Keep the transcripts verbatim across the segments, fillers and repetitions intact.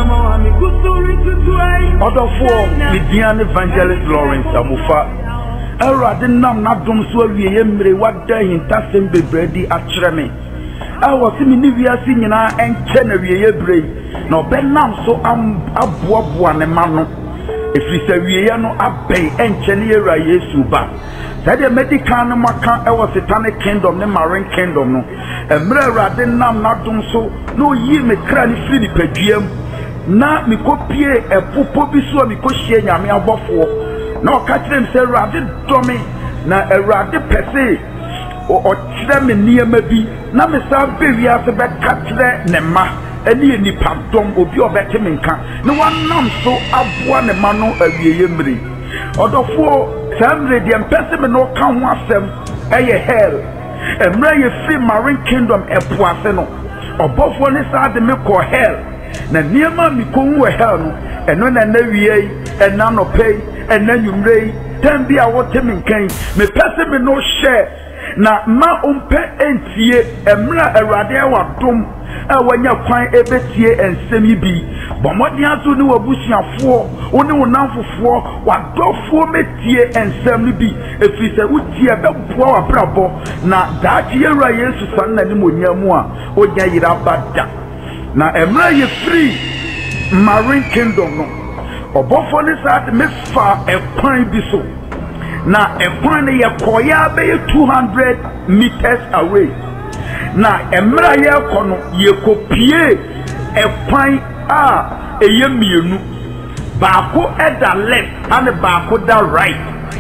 Other four, Lydian Evangelist Lawrence Amufa. Erade nam na dom so awie yemre wada hintasem bebredi akyereme. Awo se mi ni wiase nyina enche na wie yebre. Na obenam so am aboaboa ne ma no. Efiri se wie ye no abei enche ne yera Yesu ba. Sade medical no maka ewo satanic kingdom ne marine kingdom no. Emre erade nam na dom so no yi me kra ni firi ni paduam. Na mi kopie epopo bi so mi ko hie nyame abofo. Na o ka kire mse erade domi na erade pese o o kire me niema bi na me sa be wiase be ka kire ne ma eni nipa dom obi obete me nka ne wanam so aboa ne ma no awieye mre odofo samre de mpese me no ka ho asem eye hell emre ye free marine kingdom epoase no obofo ne sa de me ko hell na niema mi ko hu hell no eno na na wiei ena no pay ena nyumrei tembi a wote me nkan me pese me no share na ma umpe entie emra erade wa dom awanya kwan ebetie ensem yi bi bomodi azu ni wabusiafo oni wonamfofo wadofo metie ensem ni bi efise utie beboa wa brabo na daachi yera Yesu san na ni monyamu a onya yira bada na emra ye free marine kingdom no obofo ni saat me fa ekwan bi so na ekwan ne ye koya be two hundred meters away na emra ye kono ye kopie ekwan a eye mienu baako eda left and baako da right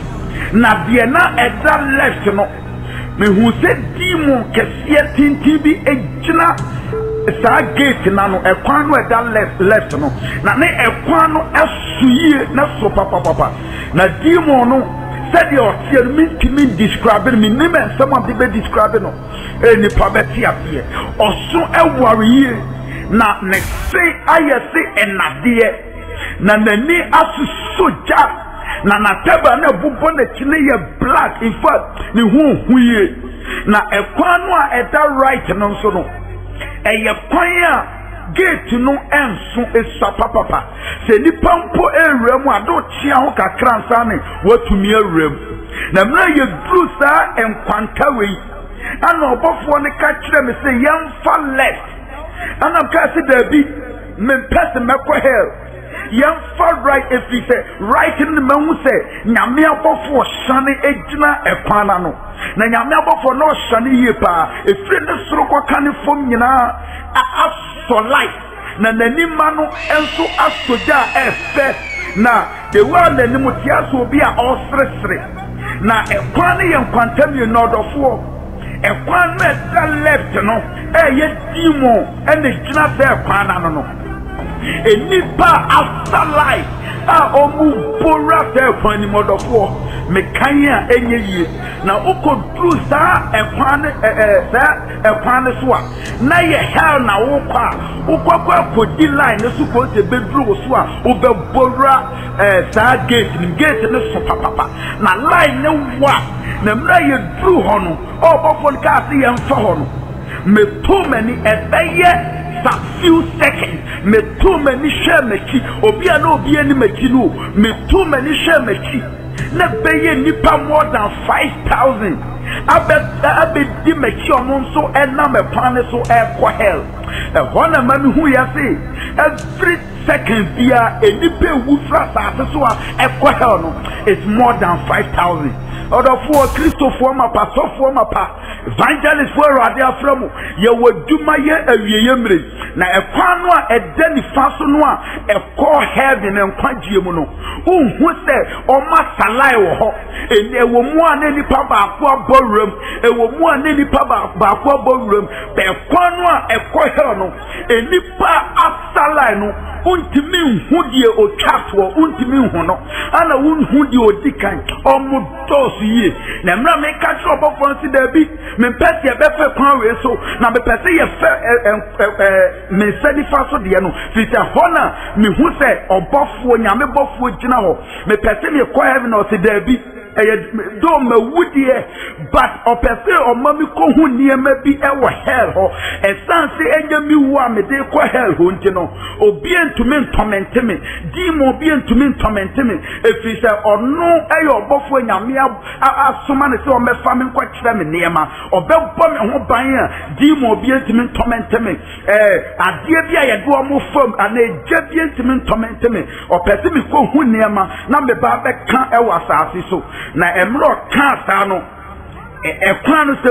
na de na eda left no me hu se demon kese tintin bi ejina sa gate na no ekwan no eda left left no na ne ekwan no asuye na so papa papa na demon no said your tear me to me describing me name and someone be describing no any poverty appear or so a worry na ne say I say and na dear na nani asu soja na na teba na bubo na chine ye black in fact ni hu huye na ekwan no a eda right no so no eye kwan a gate no enso esapa papa se nipa mpo ewrem ado chia ho kakra nsane watumi ewrem na mra ye dru sa enkwanta wei ana obofo ne ka kire me se yemfa left ana ka se dabi me pese mekọ hell yemfa right if he say right in the man say nyame abofo shane ejina ekwana no na nyame abofo no shane yepa efre ne soro kwa kane fom nyina aso life na nanima no enso asoja efe na the world na nimu tiaso obi a osresre na ekwan ne yenkwanta mi no dofo ekwan na da left no eye demon ene gina se ekwan na no enipa after life a omu bora se ekwan ni modofo mekan a enye yie na ukodru sa ekwan eh sa ekwan so a na ye hell na wokwa ukokwa kodi line so ko se bedru so a ubebora eh sa gate ni gate ne so papa na line ne wa na mra ye dru ho no obofo ka se ye mfa ho no me too many ebeye for few seconds me too many share mechi obi a no obi ani mechi no me too many share mechi na beye nipa more than five thousand abet abedi mechi omo so ena me pan so e ko hell e hona mami hu ya say every second dia enipa wu fra sa so a e ko hell no it's more than five thousand other for Christopher ma pastor for ma pa evangelist for radio from ye waduma ye awieye mre na ekwan no a edani faso no a e call heaven en kwagye mu no unhu se o ma salai wo ho ene wo mu a na nipa ba akwa borum e wo mu a na nipa ba akwa borum be ekwan no a e call hell no enipa asalai no untimi nhu die o twatwo untimi nhu no ana unhu die odikan o mu dosu ye na mra me ka tro bofo nsi da bi me pese e be fe kwan we so na me pese ye fe me sani faso de no fita hona me hu se obofo nyame bofo gina ho me pese me kwa heaven o se da bi ɛyɛ do ma wudie but opese o mami ko hu niema bi e wo hell ho esanse enya mi wu a me de ko hell ho ntino obi entumi ntomente me di mo obi entumi ntomente me efi se ono ɛyɛ obofo nyame asoma ne se o mefa me nkwa kire me niema obebɔ me ho ban a di mo obi entumi ntomente me eh ade bi a ye do mo fam ana eja bi entumi ntomente me opese mi ko hu niema na me ba be ka e wa asase so na emro ka sa no ekwan no se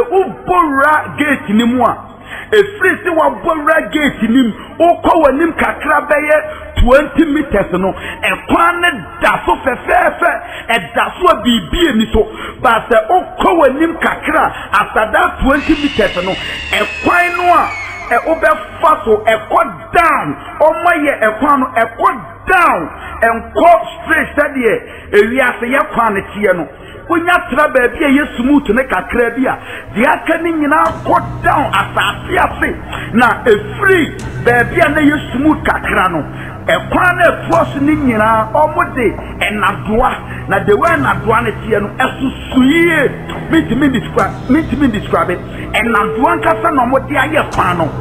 ubora gate ni mu a efiri se wa bora gate ni ukọ wanim kakra beye twenty meters no ekwan ne da so fefefe e da so bibie ni so ba se ukọ wanim kakra asada twenty meters no ekwan no a e obefa so ekọ down omoye ekwan no ekọ down enko straight sadie ewiase ye kwan ne tie no unya tra baabi a yesumutu ne kakra bi a de aka ni nyina ko down asase ase na efri baabi a na yesumutu kakra no ekwan na force ni nyina omode enadoa na de we enadoa ne tie no esusuye mitimi describe mitimi describe enadoa nkasa na omode aye fan no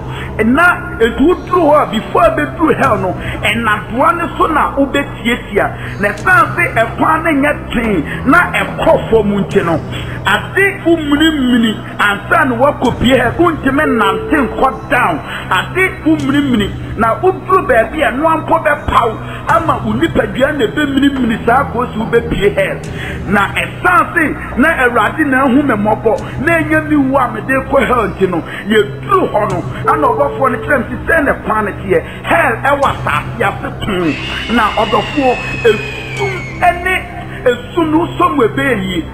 na edudru ho before be through hell no enadoa ne so na obetietia na sanse ekwan na nya tin na ekofo mu nti no ade umni mini ansa no wakopie he untime nante nko down ade umni mini na udru baabi a no ampo be paw ama unipadua na be mini mini saa ko si ube pie hell na esanse na erade na hu memobo na enya mi wu amede ko hell nti no ye dru ho no ana obofo ne kirem si se ne kwan ne tie hell e wa sa ya se na obofo esum ene esum somwe be yi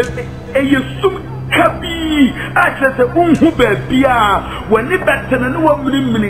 eyesum kabi achese unhu bebia wani betene ne wa mini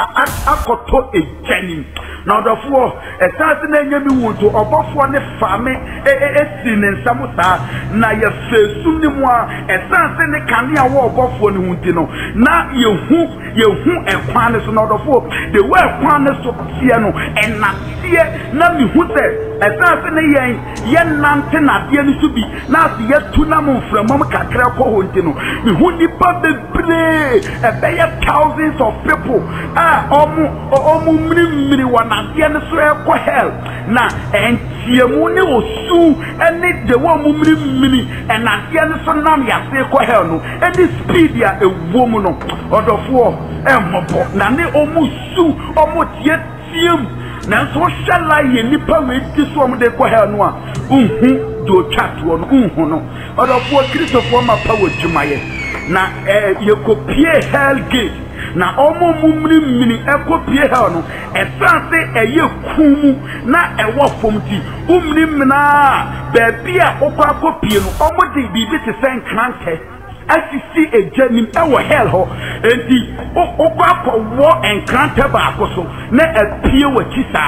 akoto ejani na odofo esase na nyami wonto obofo ne fame esi ne nsamusa na ye fesum ni mu a esase ne kane a wo obofo ne hunti no na yehu yehu ekwan ne so na odofo de we ekwan ne so tie no enatie na mi hu se esase ne yen ye nante na de ne so bi na se ye tu na mo mframam kakra ko honti no mi hu nipa bebre ebeye thousands of people ah omu omu mri mri wana de ne so e ko hell na entiemu ne osu ene de wo mu mri mri ena de ne so nam ya se ko hell no edi speed ya ewo mu no odofo e mobo na ne omu su omu tie tiem na so shala ye nipa we di so omu de ko hell no a unhu do chat wo no unhu no odofo Christopher ma power jumaye na eh ye kopie hell gate na omo mumri mini ekopie hell no esanse eye kumu na ewo fomti umri mina baabi a okwa kopie no omo de bibi te sen krante asisi ejanim ewo hell ho enti okwa kowo enkrante ba akoso na apie wachisa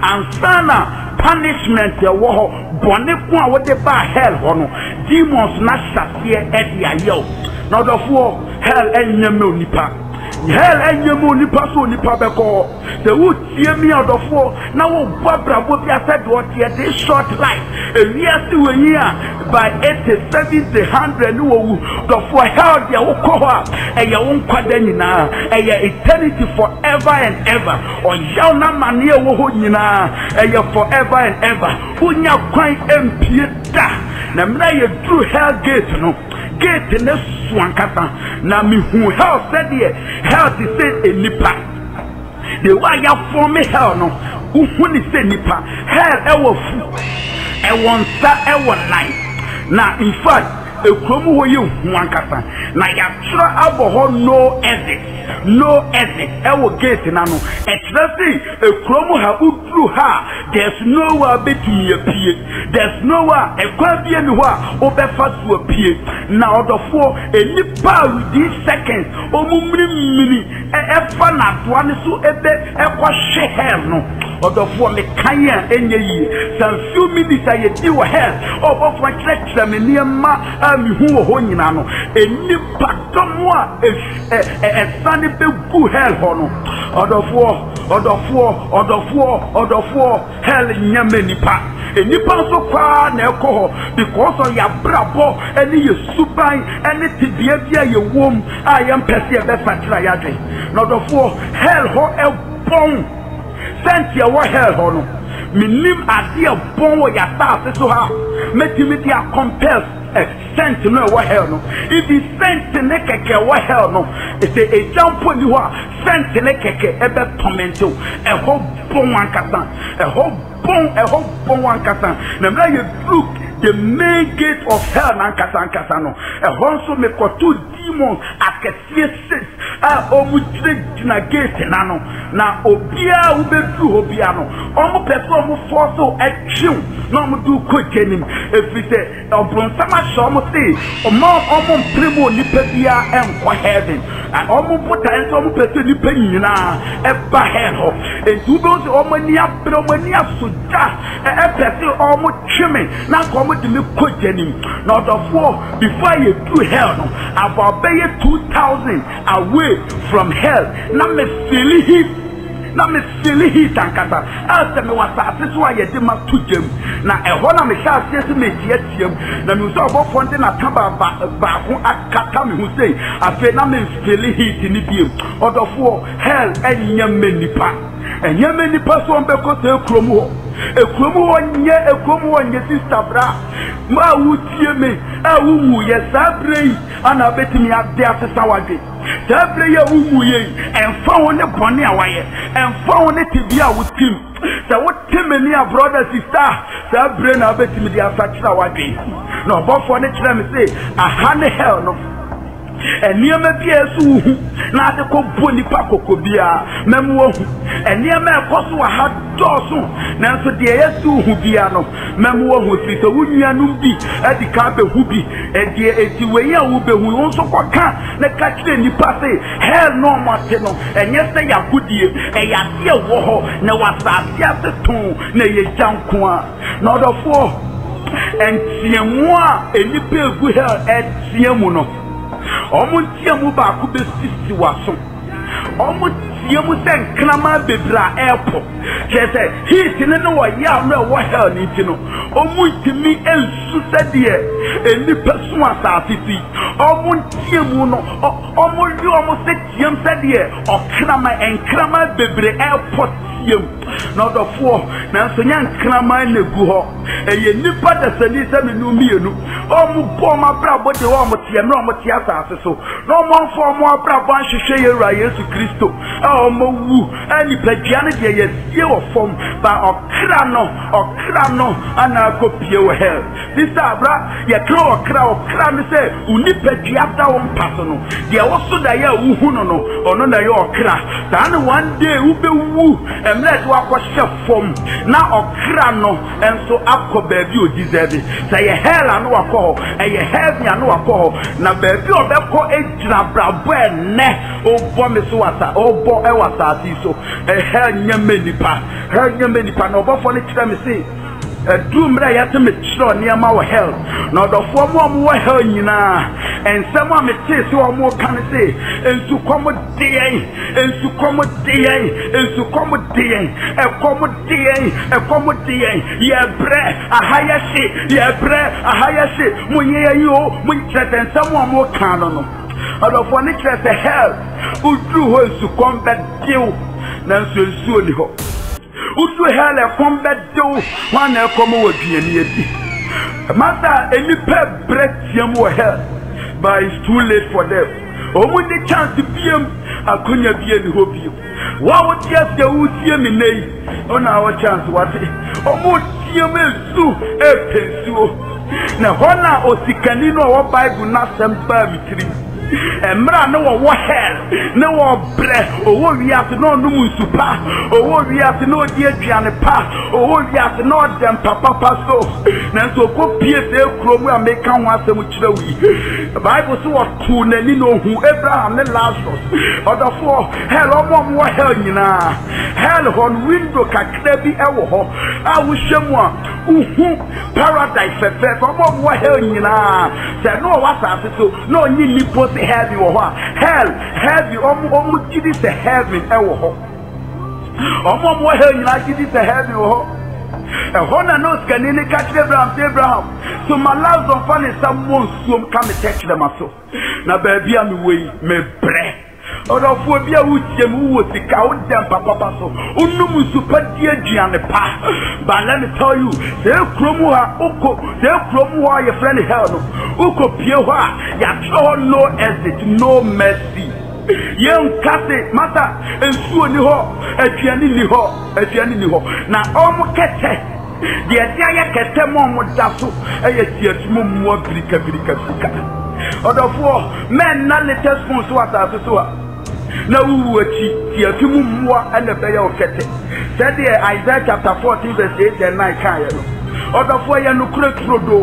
ansana punishment ewo ho bone ko a wode ba hell ho no demons na shasie edi ayo na odofo hell enyame onipa hell enyame onipa so onipa beko the wood tie me odofo na wo babrabo bi ased what here this short life ewiase we here by eighty seventy one hundred no wo odofo hell dia wo ko ho a eye wo nkwada nyina eye eternity forever and ever o yaw na mane wo ho nyina eye forever and ever unya kwan empie da na mna ye through hell gate no gate ne swankata na mi hu hell said here hell to say enipa the way ya form hell no uhu ni say nipa hell ewo fu ewo nsa ewo nine na in fact ekromu wo ye hu ankata na ya tra abo no exit no exit ewo gate na no etrasi ekromu ha udru ha there's nowhere between your pie there's nowhere ekwa bie ni ho a obefa so pie na odofo enipa within seconds omumri mini efa na doa ne so ebe ekwa hwe hell no odofo me kan ya enye yi some few minutes aye di wo hell obofo tretre me niema ami hu ho nyina no enipa domo a esane be gu hell ho no odofo odofo odofo odofo hell nyame nipa enipa so kwa na ekọ because of ya brabo eni ye suban eni tibia bia ye wom a ye mpese e be fatira ya dwen no dofo hell ho e bon sent ye wo hell ho no minim ade e bon wo ya ta so ha metimi dia compels sent no wo hell no if he sent ne keke wo hell no it's a example ni ho sent ne keke e be tormento e ho bon ankasa e ho bon e ho bon ankasa na mra ye look the main gate of hell nankasa ankasa no e ho so me koto demon akesie six a omu na gate na no na obia ubedu obia no omu person omu force e twiw na omu du ko jenim efise obronsama sho omu say omo omu primo nipa bia enko heaven and omu puta enso omu person nipa nyina e ba hell ho entu be so omu ni abro omu ni asoja e e person omu twime na ko omu de me ko jenim na odofo before you do hell no about be two thousand away from hell na me feel it na me feel it ankata ase me wasase so ayede ma tugem na eho na me sha ase me tie tiem na me so obofo nte na taba ba ko akata me hu sei afi na me feel it ni biem odofo hell enya menipa enya menipa so mbeko se ekrom ho ekrom ho nye ekrom ho nye sister bra ma wutie me a wumu ye sabrei ana betimi ade asesa wade sabrei ya wumu ye enfa woni bone awaye enfa woni tibia wutim sa wotim ni a brother sister sabrei na betimi dia asakira wade no bofo ne kire me say aha ne hell no eniema bia su hu na ade ko boni pa kokobia memu hu eniema ekoso wa ha doso na nso de yesu hu bia no memu hu si so wunuanum bi adi ka be hu bi edi eti weya wo be hu won so kwaka na ka kire nipa se hell no mate no enye se yakudie e ya de wo ho na wasase ateton na ye janko a na odofo entiemu a enipa egu hell etiemu no omu tiemu ba ku be sisi waso omu tiemu sen krama bebra airport kese hit ne no wa ya no wa hell ni tino omu timi ensu sede eni pesu asafiti omu tiemu no omu li omu se tiem sede o krama en krama bebre airport tiem no do fo na so nya krama na gu ho eye nipa da sani se me nu mienu omu bo ma bra bo de wo mo tiem no mo tia asase so no mo fo mo bra bo anhwehwe yewura Yesu Kristo a omo wu ani padua ne de yesie wo fom ba okra no okra no ana kopie wo hell this abra ye kro okra okra ne se uni padua da wo mpaso no de wo so da ya wu hu no no ono na ye okra ta ne one day wu be wu emle to akɔhye fom na okra no enso akɔ baabi o deserve say ye hell anu akɔ eye heaven anu akɔ na baabi obekɔ ejira brabo ene obo me so wasa obo e wasa ti so e hell nyame nipa hell nyame nipa na obofo ne kira me say edumra ya te me kiro niama wo hell na odofo mo mo wo hell nyina ensem a me te se o mo kan se ensu komo deyen ensu komo deyen ensu komo deyen e komo deyen e komo deyen ye bre ahaya she ye bre ahaya she munye yi o munche ensem a mo kan no odofo ne kira se hell udru ho ensu kombe dew na ensu ensu oni ho usu hell e kombe dew wana e komo waduani edi mata enipa bretiam wo hell but it's too late for them omu de chance biem akonya bie ni ho biem wa wo tia se wo tie me nei ona wo chance wate omu tie me su e pensuo na hona osikani no wo bible na semba mitiri emra no wo hell no wo bre owo wiase no no musupa owo wiase no di aduane pa owo wiase no dem papa paso na so ko pie se kromu a meka ho asem kire wi bible so what to nani no hu Abraham ne Lazarus odofo hell omo mo hell nyina hell hon window kakra bi ewo ho a wo hwemu a uhu paradise fefe omo mo hell nyina se no wasase so no nyi nipo heavy wo ho hell heavy omo omo gidi se heaven e wo ho omo mo hell nyina gidi se heavy wo ho A honor knows can any catch Abraham, Abraham. So my lives on fun is someone swim come and touch them also. Now, baby, I'm away, me breath. Odo fo bia wutie mu wo sika wo dem papa so onum super die aduane pa. But let me tell you, se kromu ha oko se kromu ha your friend hell no oko pie ho a ya tro no exit, no mercy. Yen kase mata ensuo ni ho aduane ni ho aduane ni ho na omo kete de dia ya kete mo mo da so eye tiatumo mu birika birika fuka. Odo fo men na latest phone so ata so na wu achi tiatumo muwa ene be ya okete. Said there Isaiah chapter fourteen verse eight and nine kan ye no. Odo fo ye no kure trodo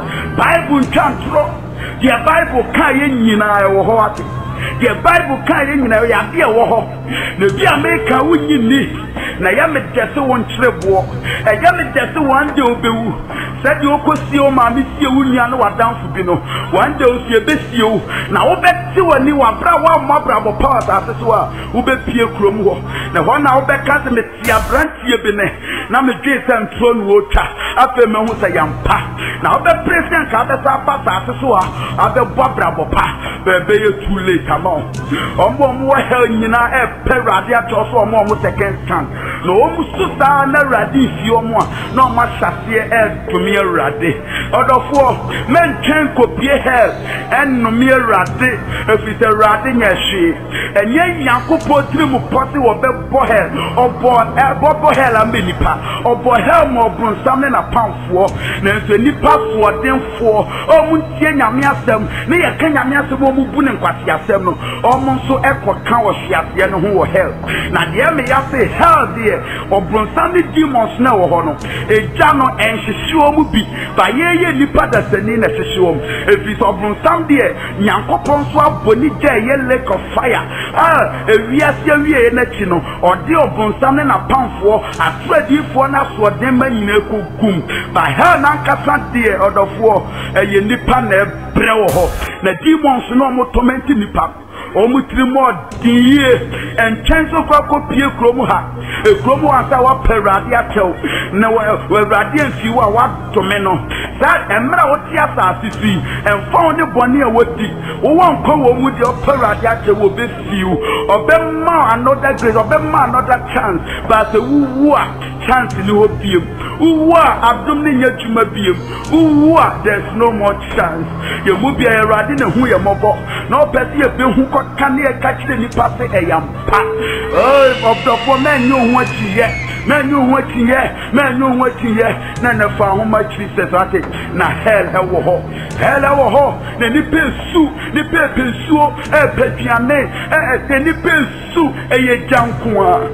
Bible ntantro the Bible kan ye nyina e wo ho ate. The Bible kan ye nyina ya de e wo ho na bi America wunyi ni na ya me dese won kirebo e ya me dese wan de obewu said you okosi o ma mi sie wunia no wadanfo bi no wan de o sie besie o na wo beti wani wa bra wa mo bra bo power ase so a wo be pie krom ho na ho na wo be ka se me tia brantie bi ne na me dwe se ntro no otwa afa me hu se yampa na wo be president ka be sa pa ase so a abe bo bra bo pa be be ye too late amon ombo mo hell nyina e perade ato so omo mo second chance no omo suta na radi fi omo a na ma hase e to me rade odofo men chen kopie hell en no me rade if it rade nya hwe enye yankopo trimu poti wo be bo hell obo e bo bo hell am nipa obo hell mo brunsam na pamfo na nso nipa fo denfo omu tie nyame asem ne ye ka nyame asem omu bu ne nkwati asem no omu nso ekoka wo hwiase no ho wo hell na de me ya say hell de obrunsam ne demons na wo ho no eja no enhwehwe omu bi ba ye ye nipa da sani na hwehwe omu efi so obrunsam de nyankopon so aboni je ye lake of fire ah ewiase awie na chi no ode obrunsam ne na pamfo atradifo na so de manyina ekugum ba hell na nkasa de odofo eye nipa na brewo ho na demons no mo torment nipa omu trimo diye en chenso kwa kopie kromu ha e kromu asa wa perade akew na we rade anfi wa wa tome no that emra woti asa asisi en fon de bone e woti wo won ko wo mu de perade akew wo be fiu obe ma another grace obe ma another chance but wu a chance ni ho biem wu a abdom ni nyatuma biem wu a there's no more chance ye mu bia rade ne hu ye mobo na opesi ye be hu can you catch the nipa say a yampa? Oh, of the four men know what you yet, men know what you yet, men know what you yet, none of how much he says at it. Na hell, hell, ho, hell, ho, the nipple sue, the paper sue, a petiane, a nipple sue, a ye jankua.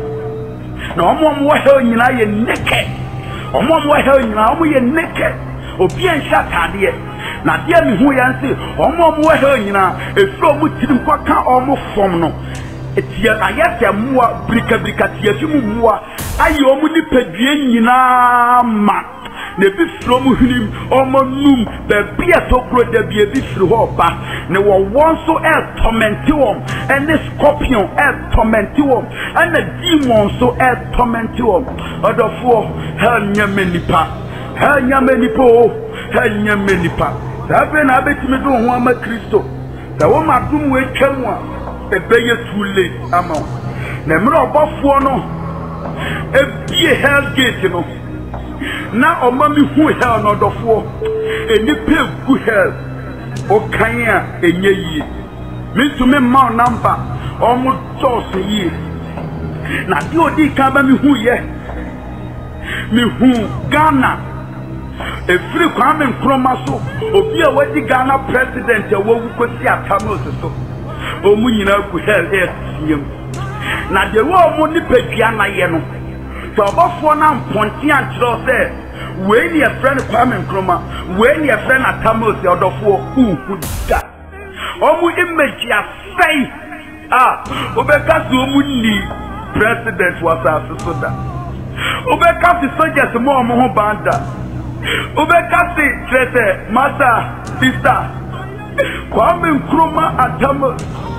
No more hell in I naked, or more hell in I we naked, or bien shut at it. Na dia mi hu yan se omo mo he nyina efro mu tirim kwaka omo fom no etia ayete muwa brika brika tia fi mu muwa ayi omo ni padue nyina ma na bi fro mu hnim omo num be bia to kro da bia bi fro ho ba ne wo won so e torment wom and scorpion e torment wom and the demon so e torment wom odofo hell nyame nipa hell nyame nipa o hell nyame nipa Sabe na betimi do ho ama Kristo. Da wo madum we twam a ebeye too late ama. Na mra obofo no ebie hell gate no. Na oma mi hu hell no dofo. Eni pe gu hell. O kan a enye yi. Mi to me ma number omo toss yi. Na di odi kan ba mi hu ye. Mi hu Ghana Every Kwame Nkrumah so obi a wadi Ghana president a wowu kosi atamo so omu nyina ku hell esiem na de wo mu ni padua na ye no so obofo na mponti antro se we ni a friend Kwame Nkrumah we ni a friend atamo se odofo uhu da omu image asai ah obeka so omu ni president was so da obeka si soldiers mo omu ho banda Ubekasi trete masa sister Kwame Nkrumah atamo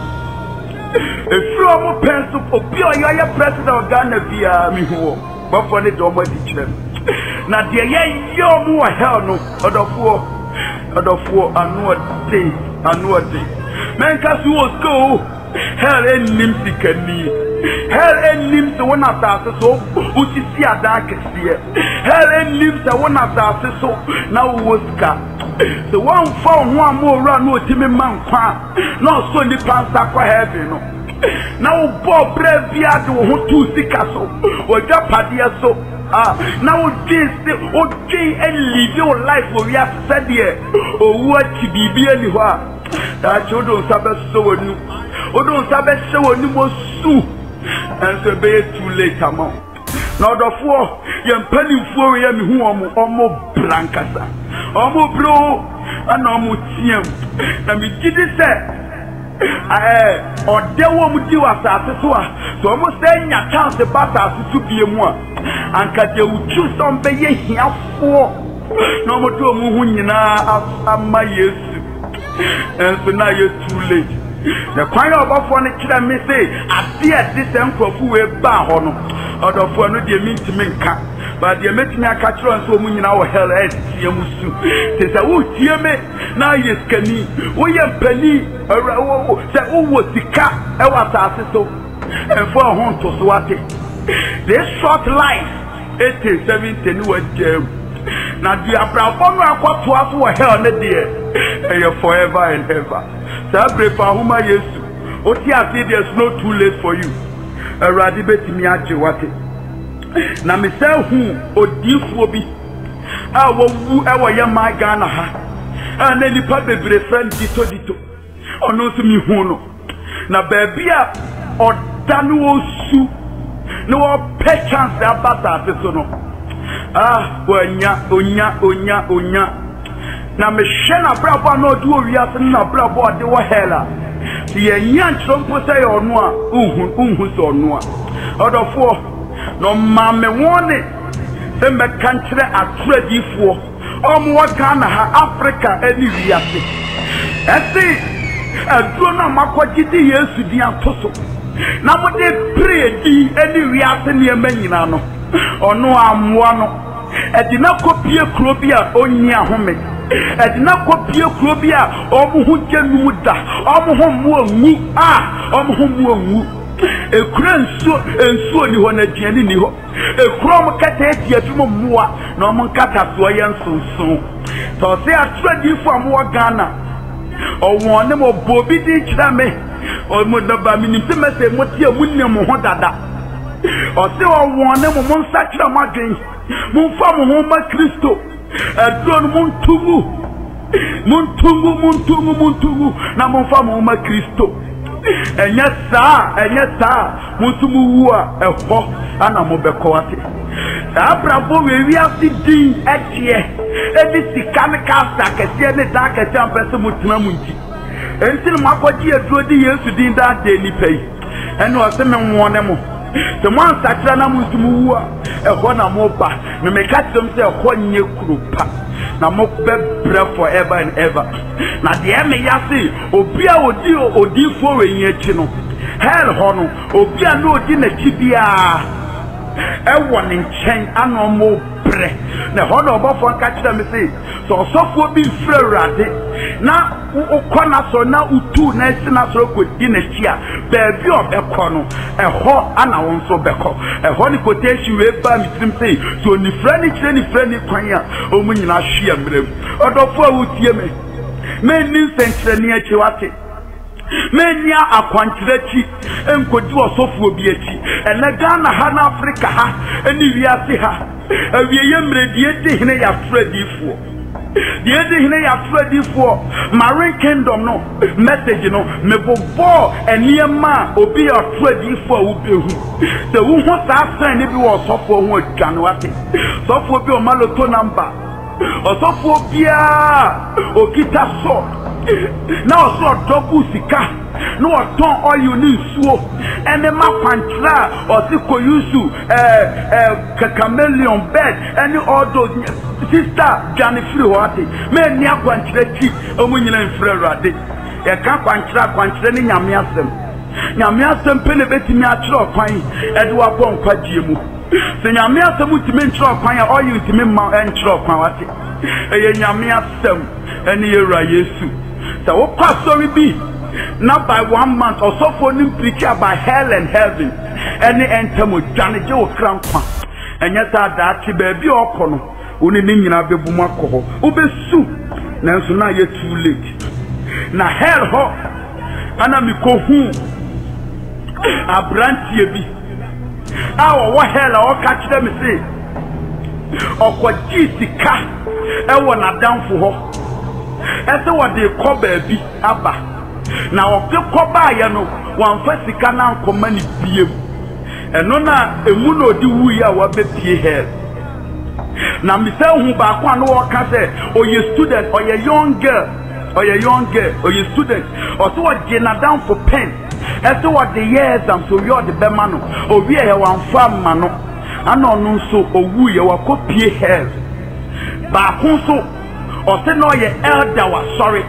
Efro mo penso obi o yaya president of Ghana bia mi ho bafo ne do mo di kire na de ye yo mu wa hell no odofo odofo anu ode anu ode men ka su o go hell enim sikani hell enim so wona ta so uti si ada kesiye hell enim so wona ta so na wo ska the one for one more run no timi man kwa no so ni pansa kwa heaven no na wo bo brevia de wo tu sika so wo japadia so ah na wo this o dey and live your life wo we have said here o wo ti bibi ani ho a da chodo sabe so wonu o don sabe so wonu mo su and so be too late amount na odofo ye mpanimfo we ye mi hu omo omo brankasa omo bro ana omo tiem na mi gidi se eh odewo mu di wasase so a so omo se nya chance bata su bie mu a anka de uchu so mbe ye hiafo na omo do mu hu nyina ama Yesu and so now you too late the choir of one kira me say appear this enkofu we ba ho no odofo no de mi ntimi nka but de metimi aka kiro nso mu nyina wo hell head tie musu te say wo tie me na yeskani wo ye mpani wo say wo wo sika e wa taase so en fo ho to so ate this short life eighty seventy ni wa jam na di abrafo no akoto aso wo hell ne de e forever and ever Sabre fa huma Yesu oti ase there's no too late for you Eradi betimi age wate na me say hu odifuo bi a wo wu e wo ye my Ghana ha ana nipa bebre friend dito dito ono so mi hu no na baby a odanu osu no pe chance abata ate so no ah onya onya onya onya na me shena brabo na odu owiase na brabo ade wo hela ye nya ntrompo say ono a unhu unhu so ono a odofo no ma me wone se me kantre atradifo omo wa Ghana ha Africa eni wiase esi aduro na makogidi Yesu di atoso na mo de pray di eni wiase ne emanyina no ono amwa no edina kopie kuro bi a onyi ahome edina kopie kuro bi a omo hu genu da omo hu mu onwu ah omo hu mu onwu ekura nso enso ni ho na diani ni ho ekura mo kata eti afimu muwa na omo nkata so ye nsonson to se atradi fo amwa Ghana owon ne mo bobi di kira me o mo da ba minim se mese mo tie mu ne mo ho dada o se owon ne mo mo nsa kira mo adwen mo fa mo ho ma Kristo edon mo ntugu mo ntugu mo ntugu mo ntugu na mo fa mo ma Kristo enya saa enya saa mutumu wu a eho ana mo beko ate abrabo we wi afidi etie edi sikane ka sakese ne da ka champe so mutuna munti entin makoji eduro di Yesu din da de ni pei eno o se me wone mo se mo ansakra na mutumu wu a eho na mo ba me me ka tem se eho nye kurupa na mo bebre forever and ever na de me yase obi a odi odi fo we yin echi no hell ho no obi a no odi na chi bia e won nchen ano mo bre na ho no obofo nka kira me say so sofo bi frerade na ukona so na utu na esi na so ko di na chi a beebi obekọ no e ho ana won so beko e ho ni quotation we ba mi trim say so ni frani kire ni frani kwan a o mu nyina hwe amrem odofo a wutie me me ni sentre ni achi wate menia akwankirechi enkodi osofo obi achi ene Ghana ha na Africa ha eni wiase ha awieye mredie de hene ya fredifo die de hene ya fredifo Marine Kingdom no message no mebobo eniema obi ya fredifo a ubehu se wo ho sa san ne bi wo osofo ho adwane wate sofo bi o maloto number osofo bia okita so na oso dogu sika no oton oil ni suo ene ma kwantra osi koyusu eh eh kakamelion bed any odo sister jani free hoate me ni akwantra chi omunyina mfre rade e ka kwantra kwantra ni nyame asem nyame asem pele betimi akire okwan ede wa bo nkwagie mu Se nyame asem utime nkyerɛ kwan ya oyi utime ma nkyerɛ kwan wate eye nyame asem ene yewura Yesu sa wo kwa story bi na by one month also for nim preach about hell and heaven ene entamo dwane je wo krankwa enye sa da ati ba bi okọ no oni ni nyina bebu mu akọ obesu nanso na ye too late na hell ho ana mi ko hu abrantie bi awo wo hell o ka kire mi se okwaji sika e wo na danfo ho ese wo de ko ba bi aba na oke ko ba ye no wan fa sika na nkoma ni biem eno na emu na odi wu ya wa be pie hell na mi se hu ba kwa no wo ka se oye student oye young girl oye young girl oye student o so wo je na danfo pen ese wo de years am so yo de be ma no o wi e wan fa ma no ana onu nso owu ye wa kopie hell ba kun so o se no ye elder wa sorry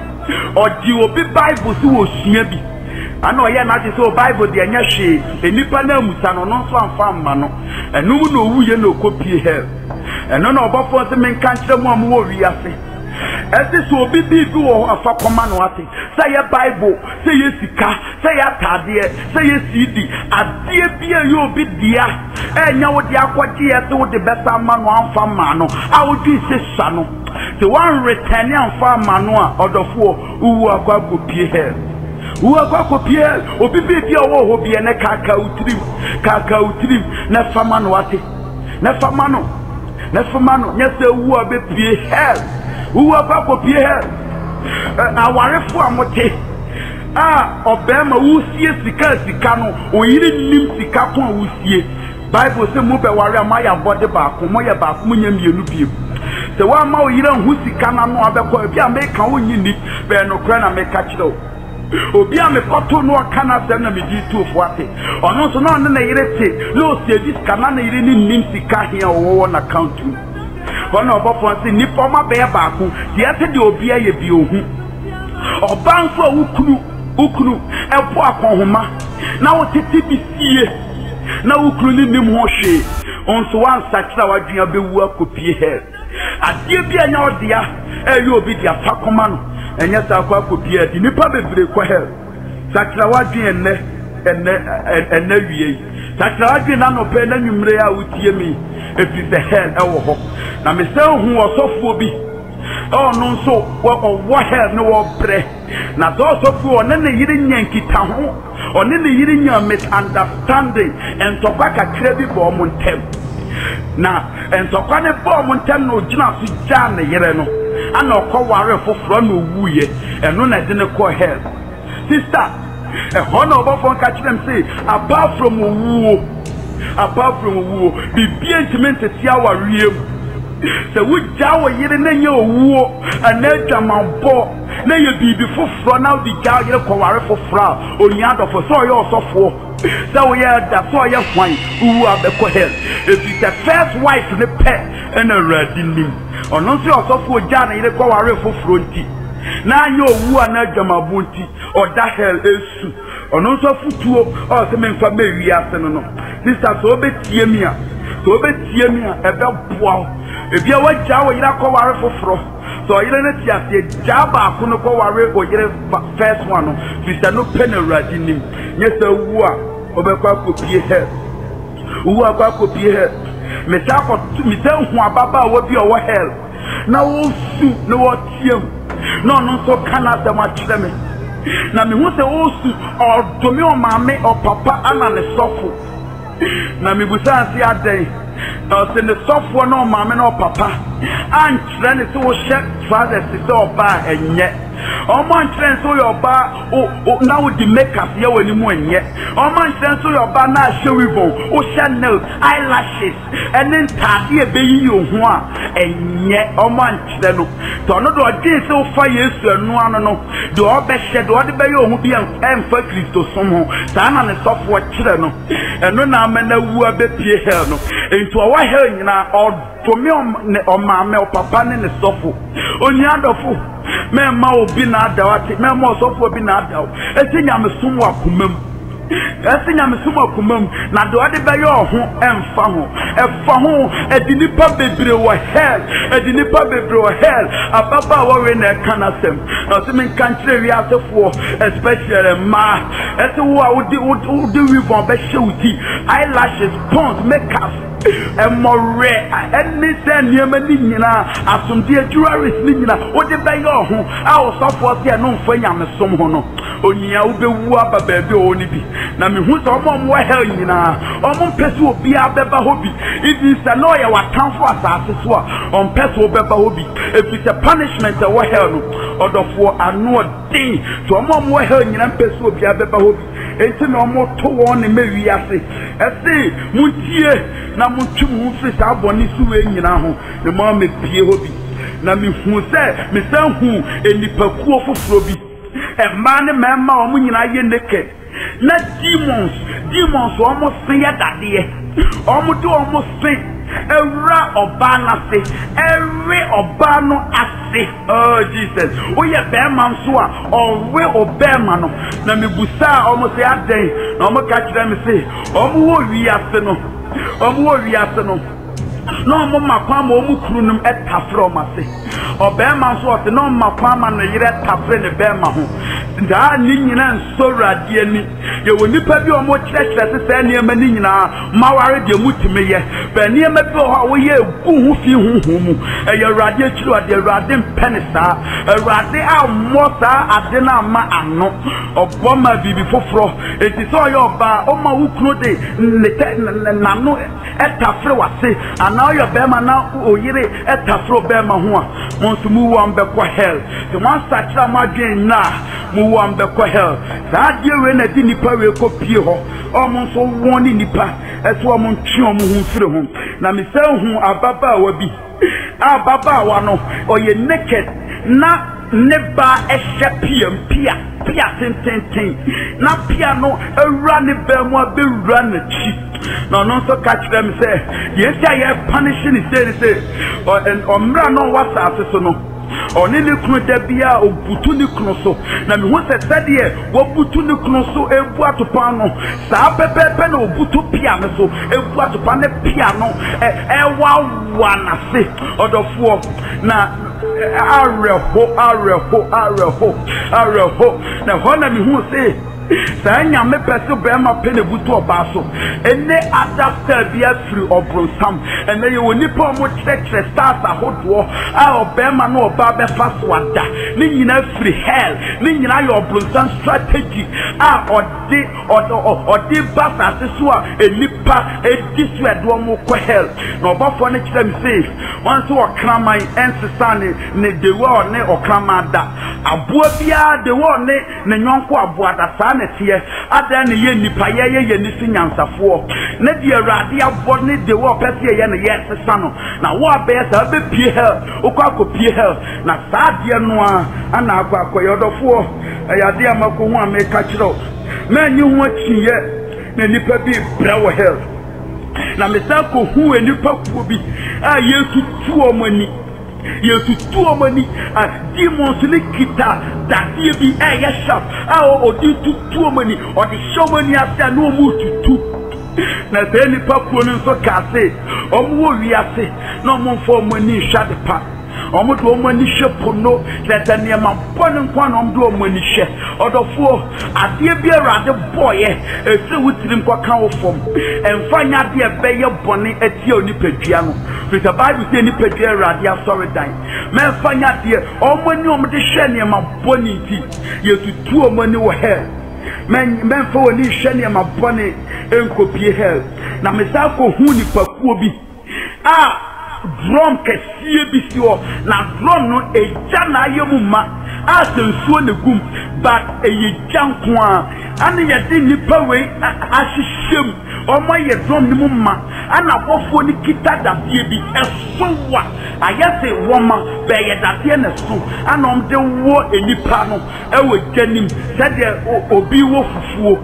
o di obi bible si wo sua bi ana o ye na ti so bible de anya hwe enipa na musa no no so amfa ma no enum no owu ye no kopie hell eno na obofo se men kan kire mu am wo wi ase ese so obi bi bi wo afa koma no ate say ye bible say ye sika say ya tade say ye cd ade bi e yo bi dia enya wo dia kwaje ye se wo de besa ma no amfa ma no a wo di se sa no the one return amfa ma no a odofo uwu akwa kopie hell uwu akwa kopie obi bi bi wo ho bi ne kaka utrim kaka utrim na fama no ate na fama no na fama no nya se uwu abe pie hell uwu akwa kopie hell awarefo amote ah obema wusie sika sika no oyiri nim sika ko wusie bible say mu be ware amaya body ba ko mo ye ba ko nya mienu biem se wa ma oyira hu sika na no abekọ bi ameka onyi ni be no kra na meka kiro obi amekoto no aka na se na me di tu fo ate ono so na na yire te no se di sika na na yire ni nim sika hia wo na account ono obofo se ni poma be ba ko ye te de obi aye bi ohu obanfo ukunu ukunu epo akonhoma na wo tete bi sie na ukunu ni nim ho hwe onso wan sakira wadua bewu akopie hell adie bi anya odia eyo obi dia fakoma no enya sa akwa akopie di nipa bebre kwa hell sakira wadua enne enne enne wie sakira wadua na no pe na nwumre a utie mi efi the hell ewo ho na me se hu osofo bi oh no so wo hell no wo bre na do osofo one na yiri nyankita ho one na yiri nya misunderstanding entokwa kakra bi bo mo ntem na entokwa ne bo mo ntem no gina so ja ne yire no ana okoware foforo na owuye eno na de ne ko hell sister e hono obofo ka kirem say apart from owuo apart from owuo bibie intimate tia wariem se wuja wo yire na nya owuo anadwa mambo na ye bibi foforo na di ja yire ko ware foforo onya dofo so ye osofo so we da so ye hwan uwu abeko hell if it's the first wife ne pe na radi nim ono so osofo ja na yire ko ware foforo nti na anya owu anadwa mambo nti oda hell esu ono so futuo o se menfa mewi ase no no sister so betie mi a so betie mi a ebe boa ebia waja wo yira ko ware foforo so yire ne tia se jaba ko no ko ware o yire first one no sister no penalty nim nyesa wu a obekwa kopie hell wu akwa kopie hell me ta ko mi se hu ababa wo bi o wo hell na wo su no wo tiem no no so kana da ma kire me na me hu se wo su o domi o maame o papa ana ne sofo na me busa si adai o se ne sofo no maame no papa an kire ne so wo she father si so ba enye o man kire so yo ba o na wo di makeup ye wani mu enye o man kire so yo ba na she ribbon o Chanel eyelashes enen tade e beyi yo ho a enye o man kire no to no do je so fa Yesu anu anu no do o be she do de be yo ho bi en fa Kristo som ho sa na ne sofo kire no eno na amena wu abepie hell no ento o wa hell nyina o to me o maame o papa ne ne sofo onyi adofo me ma obi na adawate me ma sofo obi na adaw eti nyame som wa komam Esi nya mesuma kumam na de ade be yo ho emfa ho efa ho edi nipa bebre wo hell edi nipa bebre wo hell ababa wo we na kanasem na se men kantre wi asefo especially ma esi wo a udi udi wi von be shewuti eyelashes pons makeup emore any say niema ni nyina asomde jewelries ni nyina odi be yo ho a wo sofo se no mfa nyamesom ho no onia wo be wu aba ba bi o ni bi na me hu so mo mo hell nyina o mo pese obi abeba hobi ibi say no ye watanfo asase so a on pese obeba hobi if it's a punishment e wo hell no odofo anu din so mo mo hell nyina pese obi abeba hobi enti na mo to won ne mewi ase ese muntie na muntwi mu fi sa boni suwe nyina ho ne mo me pie hobi na me hu se me san hu enipakuo foforo bi e ma ne mema o mu nyina ye naked na demons demons almost sin ya dade omo do almost sin Era obana se every obano ase oh Jesus we ye be man so a owe obema no na me busa almost say aden na omo ka kire me say omo wo wi ase no omo wo wi ase no no omo makwa ma omo kuru num etafro ma se obema so o se no makwa ma no yire tafre ne bema ho nda ni nyina nsorade ani ye woni pa bi omo kirekire se se niema ni nyina maware de mutime ye ba niema bi ho wo ye gu hu fi hu hu mu e ye rade kiro de rade penisa rade a mota ade na ma ano oboma bibi foforo enti so yo ba o ma wukro de na no etafre wase ana yo bema na oyire etafro bema ho a monso mu wa mbekwa hell the one satra madwen na mu wa mbekwa hell za die we na di nipa we ko pie ho o monso won ni nipa eso o mon twe o mo hu fire ho na me san hu ababa wa bi ababa wa no oye naked na neba ehye pia pia pia tententen na pia no ewura ne ba mu abewura na chi no no so catch them say yes ya punishing say say o mra no wasa aseso no oni ni kunu da bia obutu ni kunu so na me hu se sade wo butu ni kunu so ebu atopa no sa pepepe na obutu pia me so ebu atopa ne pia no e wa wa na se odofo na areho areho areho areho na hona me hu se sa nya me pese be ma pe ne butu oba so ene adapter bia free obronsam ene ye woni pa mo chekre stars ahodo a obema na oba be faso ada ni nyina free hell ni nyina yo obronsam strategy a odi odi basa so a enipa edisu edo mo ko hell na obafo ne kire me say once o kraman ensesa ne ne de wo ne okrama da aboa bia de wo ne ne nyonko aboa da sa ne tie ada ne ye nipa ye ye ye ni sinyansafo ne de awrade abo ne de wo pese ye ne ye sesa no na wo abe sa be pie hell okwa ko pie hell na sa de no a ana akwa akoyodofo ayade amako hu ameka kiro na nyi hu achiye na nipa bi brawo hell na mesa ko hu enipa ku bi a yesu tuo mani yesu tuo mani a demons le kita dadie bi e ya sharp a o di tuo mani o di show mani after no mu tutu na se nipa ku no so ka se o mu wo wi ase na mo fo mani shade pa omo do omo ni shepo no leta ne ma pon nkwa no omo do omo ni she odofo ade bi arade boye ese wutirim kwa kan wo fom emfanya de beye bone atie oni padua no with the bible say ni padua arade asori dan me emfanya de omo ni omo de she ne ma bone ti yetutu omo ni wo hell men men fo ni she ne ma bone enkopie hell na me sa ko hu ni pakuo bi ah drum kesie bi si o na drum no eja na ayemu ma asensuo ne gum but eyeja nko a ane ye de nipa we ahyehyem omo ye drum ni mu ma ana bofo ni kita dafie bi eso wa ayese woma be ye dafie na so ana om de wo enipa no ewo janim sade obi wo fufuo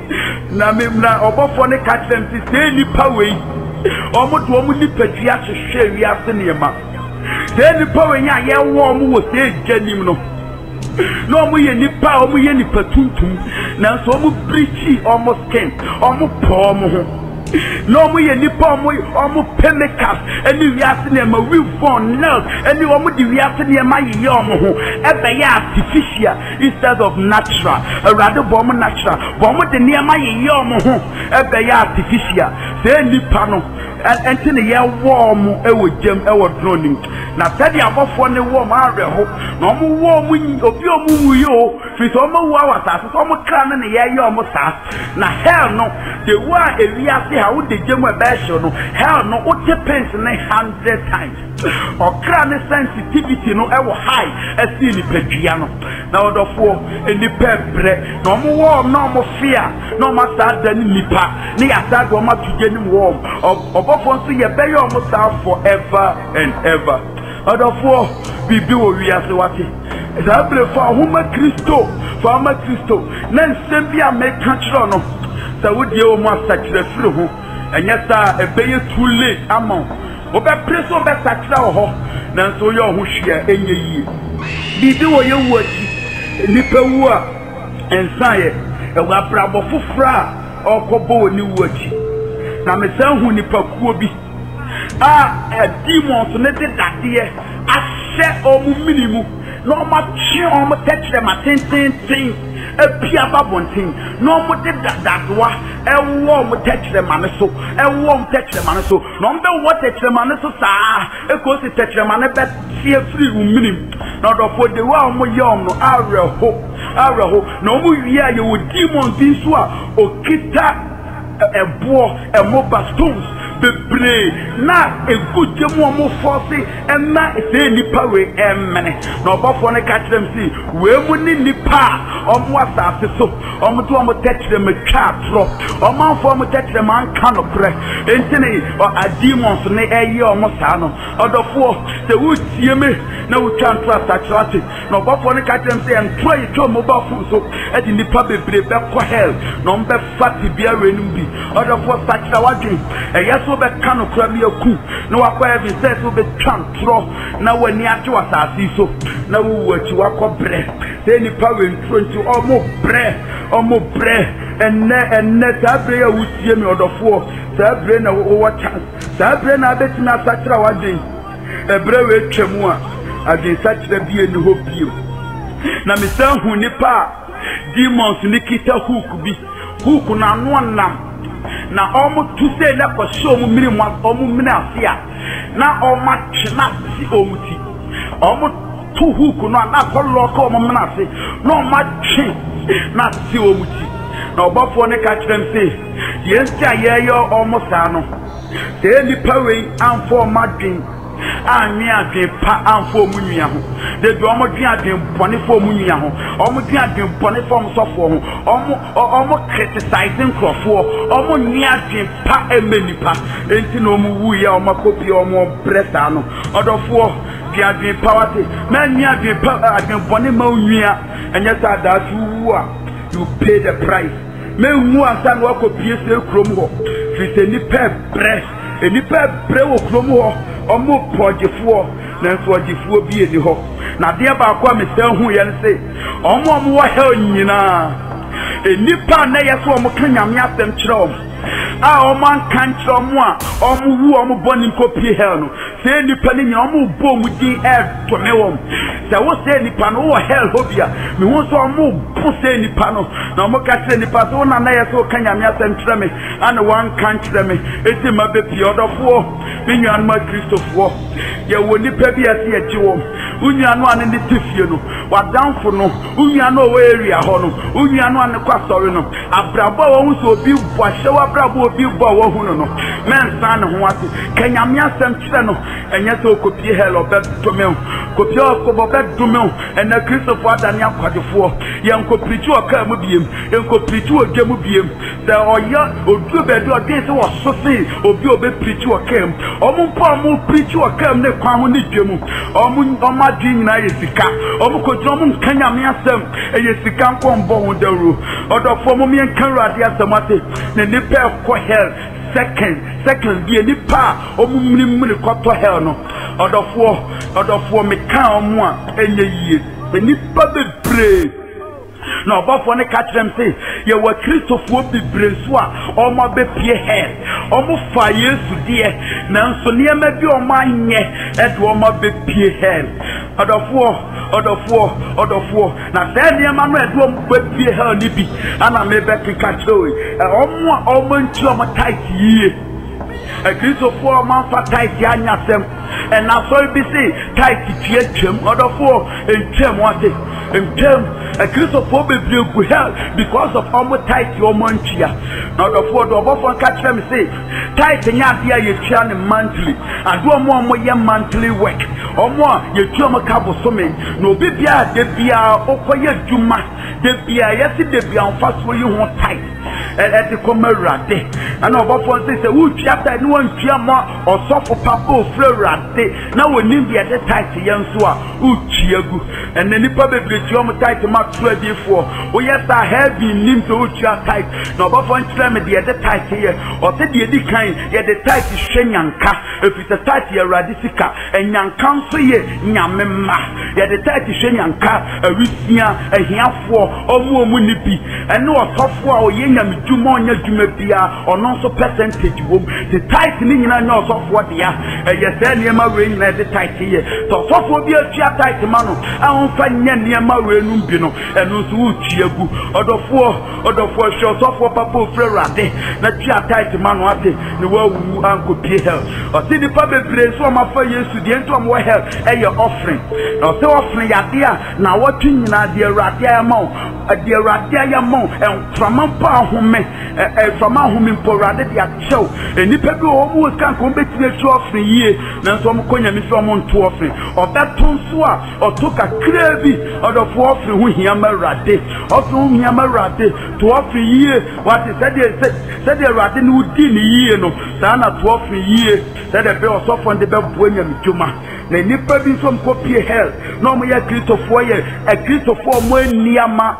na me na obofo ni catch them say nipa we omo do omo ni padua hwehwe wi ase ne ma se ni pa wenya ye wo omo wo se janim no no mu ye nipa o mu ye nipa tuntum na so mu preach almost skin o mu po mu ho no mu ye nipa mu o mu chemicals eni wiase na ma we phone no eni o mu di wiase na ma ye o mu ho e be ya artificial instead of natural rather bo mu natural bo mu de na ma ye o mu ho e be ya artificial say nipa no enti ne ye wo mu e wo jam e wo droning na tedi abofo ne wo ma areho na mo wo mu obi o mu wu yo fi so mo wo awata so mo kra ne ye ye o mu sa na hell no the wa ewiase ha wo de jam e be sho no hell no wo depends ne hundred times o kra ne sensitivity no e wo high e si ni pedua no na odofo eni pebre na mo wo na mo fear na mo sa da ni nipa ni ya sa do ma tuje ni wo obofo so ye be ye o mu sa forever and ever odofo bibi wo wiase wate zabre fa homa Kristo fa ma Kristo na nsem bia me ka kiro no sa wodie o mu asakire firi ho enye sa ebeye too late amon obe preso be sakira ho na nso ye ho hwia enye yie bibi wo ye wu achi nipa wu a ensaye ewa brabo fofra okobo ni wu achi na me san hu nipa kuo bi a demons ne de dade ahye omu minimu no ma chi omu techre ma ten ten ten e pia babontin no mo de dadadwa e wo mo techre ma ne so e wo mo techre ma ne so no mbe wo techre ma ne so saa e ko si techre ma ne be tie free u minim na do for the wa mo yom no areho areho no mo wi a ye wo demon bi so a okita ebo emo bastos bebre na eguje mu omo force ema se nipa we emene na obofo ne ka kirem si we mu ni nipa omo asase so omo to omo tetre me twa tro omo anfo omo tetre man ka no pre entene a demons ne eye omo sa no odofo se wutie me na wutwa ntro asakirate na obofo ne ka kirem si entro yi to mo ba fun so e di nipa bebre be ko hell na ombe fati bia we num bi odofo sakira wadwen eye so be kanu krami aku na wakwa evi se so be twantro na wani ate wasasi so na wu achi wakọ bre se nipa we ntro nti omo bre omo bre enne enne sabre ya wutie mi odofo sabre na wo chance sabre na abeti na sakira wadwen ebre we twemu a ade sakira bie ni ho bio na me san hu nipa demons ni kita hook bi hook na no nam na omu tuse na ko show mu miri mu omu mini afia na oma china si omuti omu tu hook no na ko loko omu mini afi na oma chi na si omuti na obafo ne ka kirem se yensi ayeyo omu sa no te nipa we anfo madwin anwi adwen pa anfo mu nwia ho de do omo dwen adwen bone fo mu nwia ho omo dwen adwen bone fo mo sofo ho omo omo criticizing crofo omo nwia adwen pa emenipa enti no mu wu ya omo kopi omo bresa no odofo dwen adwen pa wate na nwia adwen pa adwen bone ma nwia enye sa da tu a you pay the price me wu ansan wa kopi ese krom ho fi se ni pe bre eni pe bre wo krom ho omo projefo na nso ajefo bi edi ho na de ba kwa me san hu ye nse omo omo wa hel nyina enipa na yeso omo kan nyame asem kire omo a omo kan kire omo a omo wu omo boni nkopie hel no se nipa ni nya omo bo mu di e to me wom se wo se nipa no wo hel hobia me hu so omo bo se nipa no na omo ka kire nipa so na na yeso kan nyame asem kire me ana wan kan kire me eti ma be pi odofo minyu anu ma Kristofo ye wo nipa bi ase ye jiwo unyu anu ane ne tifie no wadanfo no unyu anu o area ho no unyu anu ane kwa sori no abrabo wo hu so obi bo ahye wa abrabo obi bo wo hu no no mensa ne ho ase kanyame asem kire no enye so kopie hello be to me kopie o ko be do me ena Kristofo adani akwadefo ye nkoprichu o ka mu biem ye nkoprichu o gemu biem se oya odu be do den se wo so se obi obe prichu o kem omu mpo mu prichu o kem ne kwa ho ne dwemu omu oma di nyina yesika omu ko drum nkanya me asem eyesika nkombo ho daru odofo mu me nkan rade asem ate ne ne pe ko hell second second bi ni pa omu mni mni ko to hell no odofo odofo me kan omu a enye yie ni pa be bebre na obafo ne ka kyerem say ye wa kristofo bebre so a omo be pie hell omo fa Yesu die na nso ne ma bi omo anye e do omo be pie hell odofo odofo odofo na say ne ma no e do omo be pie hell ni bi ana me be kika kyeroi omo omo nti omo tight yie a kristofo omo fa tight ya nyasem and na so be say tight tie twem odofo entwem wate entwem a kristofo be go hell because of omo tight your monthia na odofo do obofo catch them say tight nya dia ye tua ne monthly ado omo omo ye monthly work omo ye tua omo kabo so me no obi bia de bia okoye djuma de bia yesi de bia onfa so yi ho tight e de komerade ana obofo say say wu tua tight no wan tua ma osofo papa ofrerade na wonim bia de tight ye nso a wu chiagu and then nipa bebre tua omo tight ma twa bi fo o yes a heavy nim to tua tight na obofo nkyerem de de tight ye o te de di kan ye de tight hwenyanka efita tight ye radisika enyanka nso ye nyamemma ye de tight hwenyanka awisia ahiafo omu omu nipi ene osofo a o ye nyamedwuma onya dwuma bia ono nso percentage wo the tight ni nyina nya osofo dia ye se niema we nyina de tight ye to osofo bi atua tight ma no ahonfa nya niema we nu bi no eno nso utiagu odofo odofo hwe osofo papa ofrerade na tua tight ma no ate ne wa wu anko pie hell o ti di pa bebre so ma fa Yesu die nto mo hell e ye offering na o se offering ya dia na watu nyina de rade ya ma de rade ya ma enframa pa home e frama home mpo rade dia chew enipa bi o mu kan ko betire chu offering yie na so mo konya mi so mo nto offering o beton so a o to ka krebi o do fo offering hu hia ma rade offering hu hia ma rade to offering yie what is said said the rade ni udi ni yie no sa na to offering yie said the be o so fo de be bo nya mituma na nipa bi so mko pie hell no mo ya kristofo ye a kristofo mo aniama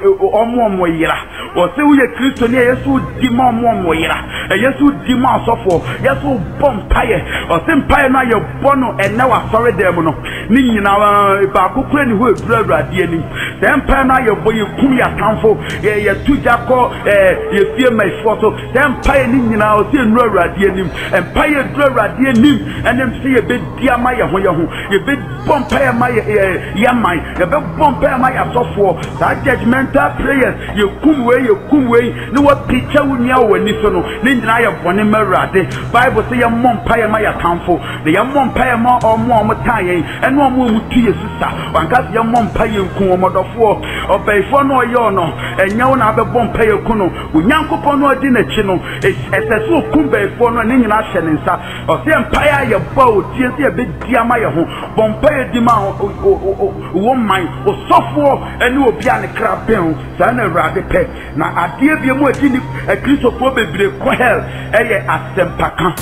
omo omo yira o se wo ye kristo ni Yesu di ma omo omo yira Yesu di ma asofo Yesu bompaye o se mpaye na ye bono ene wa sorry dem no ni nyina ba kokura ni ho ebura rade ani se mpaye na ye boye kum ya kanfo ye ye tujako eh ye fie mai foto se mpaye ni nyina o se nura rade ani mpaye dura rade ani enem se ye be diama ye ho ye ho ye be bompaye ma ye ye mai ye be bompaye ma ya sofo that judgmental prayers ye kum we ye kum we ni wa picture wunya wani so no ni nyina ye bone marade Bible say ye mompaye ma ya kanfo de ye mompaye ma omo omo tayen ene omo mu tu Yesu sa wanka ye mompaye nku omodofo obeifo no ye no enye na be bompaye ku no unyankopon no odi na chi no esese okum beifo no ni nyina hye ne nsa o se mpaye ye ba o tie se ye be diama ye ho bompaye di ma wo man o sofo ene obi an kra ben sa na rade pe na ade bia mu adi ni kristofo bebre ko hell eye asempaka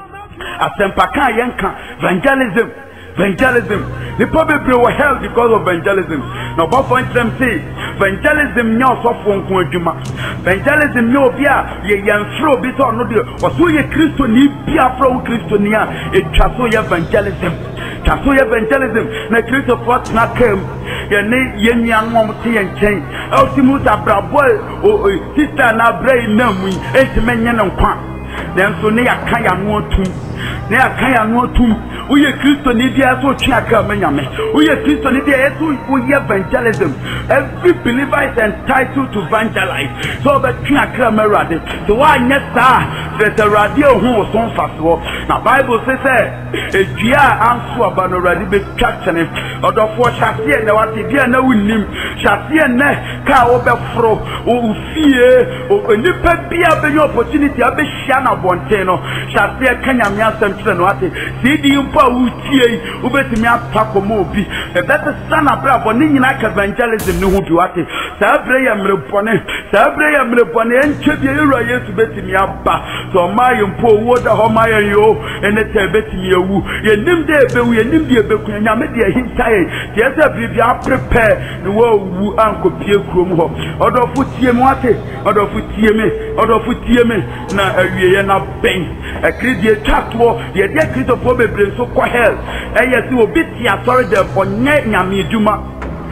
asempaka yenka evangelism evangelism the people were hell because of evangelism now but for them say evangelism nya sofo nko adwuma evangelism nya obi a ye yanfro bi so no de o so ye kristo ni bia from kristo ni a etwa so ye evangelism taso ye evangelism na kristo fort na kem ye ne ye nya nwom te ye nchen ultimus abrabo o sister na brai na mu entimenye ne nkwa denso ne yakan ya no otum ne yakan ya no otum uye kristo ni bia so twa aka manyame uye kristo ni bia so uye evangelism every believer is entitled to evangelize so be twa aka marade so wa nya sa the radio hu so nfaso na bible say say edua anso aba no rade be twatene odofo chase na wate bia na wunim chase ne ka wo be fro o fie o nipa bia be your opportunity abe hia na bonten no chase kanya me asem kire no wate sidi mpa wutie ubetimi atakomo obi e better stand up bravo ni nyina ka evangelism ne hu bi wate sa prayer mrebone sa prayer mrebone enche bi ewura Yesu betimi aba so my mpo wo da ho my yo ene te betimi ewu ye nim de ebewu ye nim de ebeku nyame de hintae te ese bibia prepare ne wo wu anko pie krom ho odofo tie mu wate odofo tie me odofo tie me na awie ye na ben e kridie twato ye de kristo fo bebre so ko hell eye si obi ti asori de bonye nyame eduma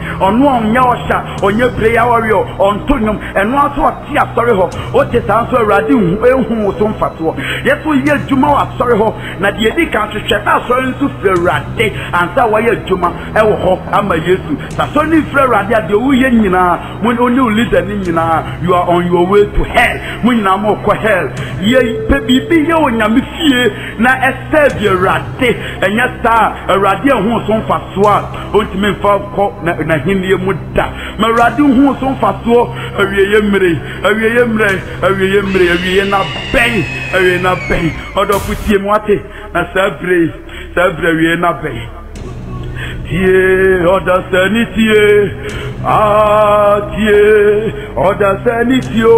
ono onya osha onye prayer warrior ontonyum eno aso ati asori ho o te san so awurade hu ehu so mfato yeso ye adwuma wa asori ho na de edi kan hwehwe ta asori nso fre awurade ansa wa ye adwuma e wo ho ama Yesu sa so ni fre awurade ade wo ye nyina mun oni leader ni nyina you are on your way to hell mun nyina mo ko hell ye pe bibi ye onyame fie na esave awurade enya sta awurade hu so mfato a ontime mfa ko na hinnie mu da ma awurade hu so mfato awieye mre awieye mre awieye mre awieye na ben awieye na ben odo futie mu ate na sabre sabre awieye na ben tie oda sanitie ah tie oda sanitio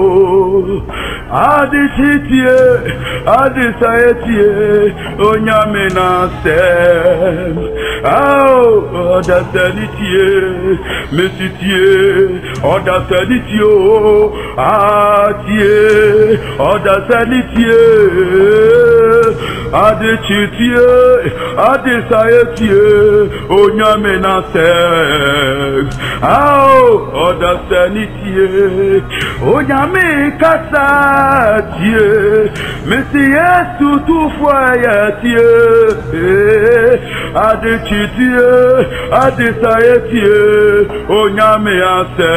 adi chitie adi saetie onyame na sem oh oda sanitie mesitie oda sanitio ah tie oda sanitie adi chitie adi saetie onyame na sem oh oda sanitie onyame kasa tie mesi Yesu tu fwa tie ade chitie ade saetie onyame ase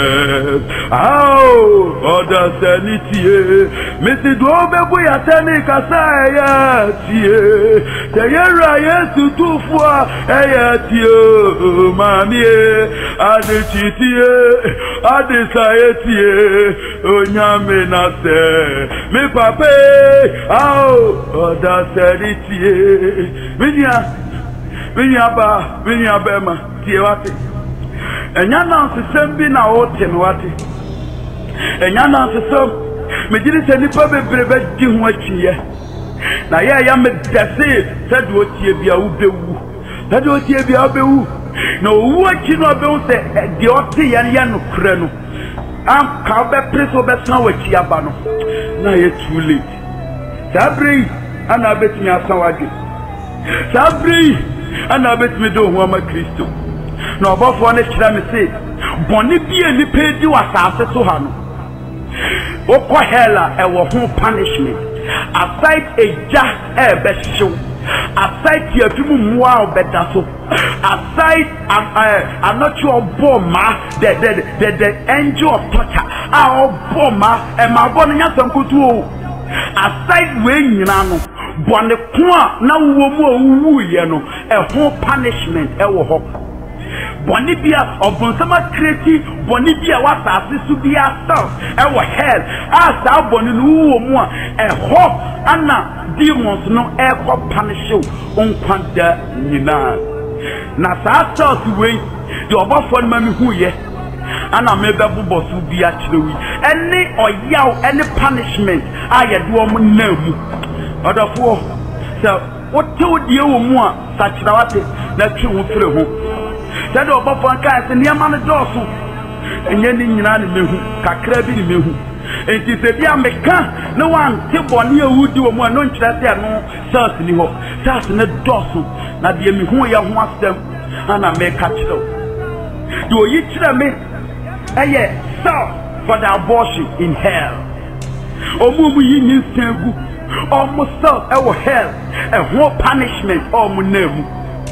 oh oda sanitie mesi do bebu ya tani kasa ya tie te yera Yesu tu fwa ya tie mami ade chitie ade saetie onyame na se me papa oh oda sanitie minya minya ba minya ba ma tie wate enya na nsesem bi na o te no wate enya na nsesem me gidi se nipa bebre be di ho akyiye na ya ya me dase se do tie bia wo bewu se do tie bia wo bewu na owu akyi no be wo se de o te ya ya no kure no am ka be preso be san wachi aba no na ye too late sabri ana betimi asan wage sabri ana betimi do ho ama Kristo na obofo na kira me se boni bia ni pedi wasase so ha no okọ hela e wo ho punishment aside eja e be hyew aside ti afimu muwa obeda so aside am uh, I'm not sure bomma the the the the angel of torture ah bomma e ma bon nya sankutu o aside we nyina no bone ko a na wo mu owu ye no e ho punishment e wo ho bone bia obonsama kreti bone bia wasase su bia self e wo hell asa bone no wo mu a e ho ana demons no e ko punish you on kwanda nyina na sa self we the obofo no mami hu ye ana mebe bubo su bia kirewi any oyaw any punishment ayede o mu namu odofo so wote odie wo mu a sa kirawate na twi wo fere ho se de obofo kan se niam no doso enye ni nyina ne mehu kakra bi ne mehu enti se bia meka no wan te bone awudi wo mu a no nkyira se no sas ni ho sas ne doso na de mehu ya ho asem ana meka kiro do yi kira me eye so for the abortion in hell omumu yi nsengu almost so e wo hell e ho punishment omu nemu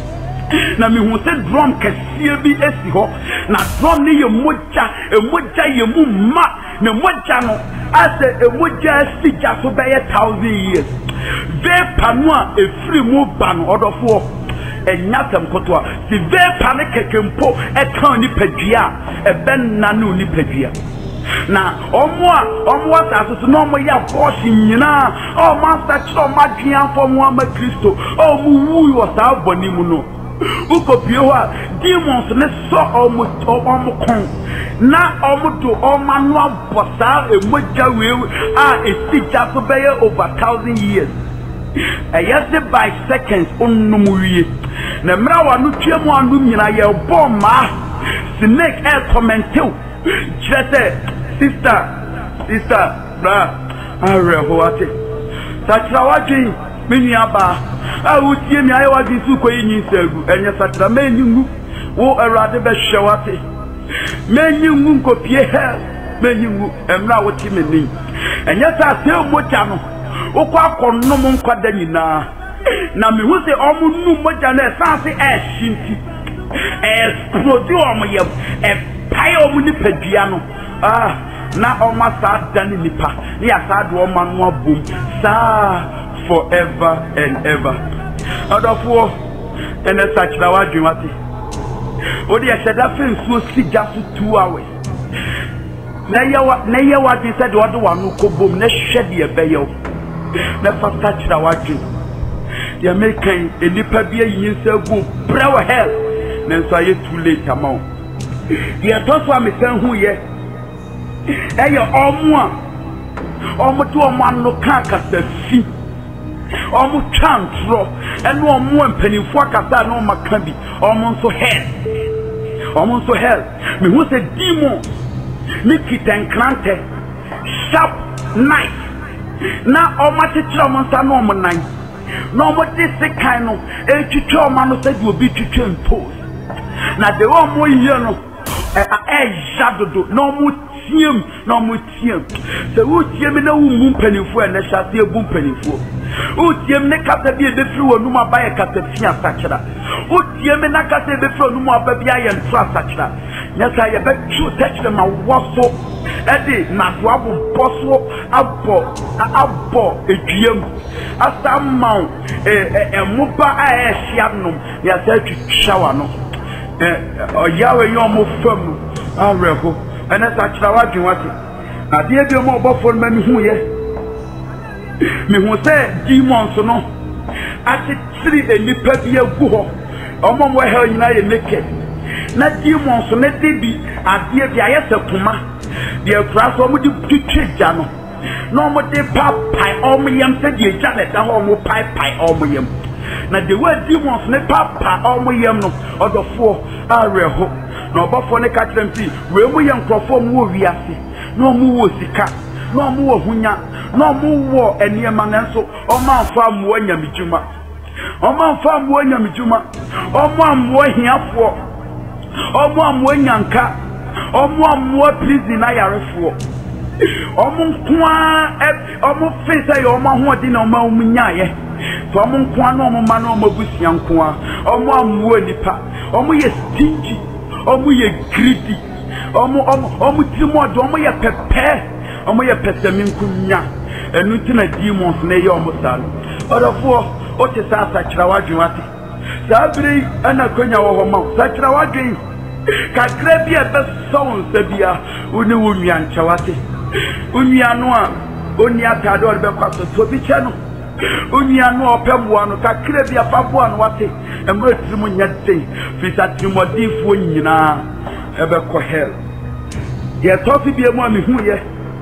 na mi hu se drum kasie bi esi ho na drum ni ye moja e moja ye mu ma na moja no ase e moja si ja so be a thousand years ve panua e free mu ba no odofo enyatam kotwa si ve pane kekempo e kan ni padua e ben na no ni padua na omo a omo asase no mo ya bosh nyina o master chiro madwian fo mo ama Kristo o mu wu yo sa boni mu no ukopie ho demons ne so omo omo kon na omo do omo no abosa e moja we a e sija so be over thousand years e yes by seconds onum wie na mra wa no twemu anu nyina ye bomma snake e commentew jete sister sister bra are ho ate satra wadwi menu aba a utie mi aye wadwi su ko yin segu enye satra menyu wo Awurade be hwewate menyi ngu nkopie hell menyi ngu emra wo ti meni enye sa se moja no wo kwa akonom nkwada nyina na me hu se omo nu moja na esanse e shinti explode omo yem e pai omo ni padua no ah na oma sa dani nipa ni asa do oma no abom sa forever and ever adofo ene sachira wadwen wate odi e sheda fen so siga so two hours na yewa na yewa di said odo wanu kobom na hwede e beyew na fa sachira wadwen the American enipa bia yin sa go brew hell na so aye too late amount the toso am san hu ye eye omo a omo to omo anu kan kasa fi omo chantro enu omo mpanifo akasa na omo ka bi omo so hell omo so hell me hu se demon ni kitenkrante sharp knife na omo titira omo sa na omo nan na omo dise kan no e twitwa omo no se di obi twitwa mpose na de omo yiye no e e jadodo na omo tiem na omo tiem se wo tiem na wo mu mpanifo e na hyase e bu mpanifo wo tiem ne kasa bi e be firi wonu ma ba ye kasa tia sakira wo tiem na kasa e be firi wonu ma ba bi aye ntra sakira nya sa ye be tru techle ma woso e de na so abo boso abo abo edwiem asa maw e e muba a e hia nom ya sa twitwa no eh oyawe yo mo fam areho ena sa kira wadwen wate ade bi mo obofo ma mi hu ye mi hu se demons no ati three enipa bi agu ho omo mo he nyina ye naked na demons no de bi ade bi ayese kuma de akura so mo di twitwa no no mo de pa pai omo yam se de ja le da ho mo pai pai omo yam na de wa demons ne papa omo yam no odofo areho na obofo ne ka trem ti we mu ye nkrofo mu wo wiase na omo wo sika na omo wo hunya na omo wo eniema nanso omo anfa mu anyamijuma omo anfa mu anyamijuma omo amu hiafo omo amu nyanka omo amu prison ayarefo omo nkoa omo fesa yo omo ho di na omo omo nyaaye to omo nkoa na omo ma na omo busia nkoa omo amu nipa omo ye stingy omo ye greedy omo omo omo timodo omo ye pepe omo ye pesemi nkunya enu tina demons na ye omo sal odofo o te sa sa kira wadwen wate sa biri ana konya wo ho ma sa kira wadwen kakra bi e be sawon sabia oni wo nua ncha wate onua no a oni atade o be kwaso to bi che no onua no opemboa no kakra bi afaboa no wate emre timu nya den fisa timodifo nyina ebe ko hell ye tofi bi emu ami hu ye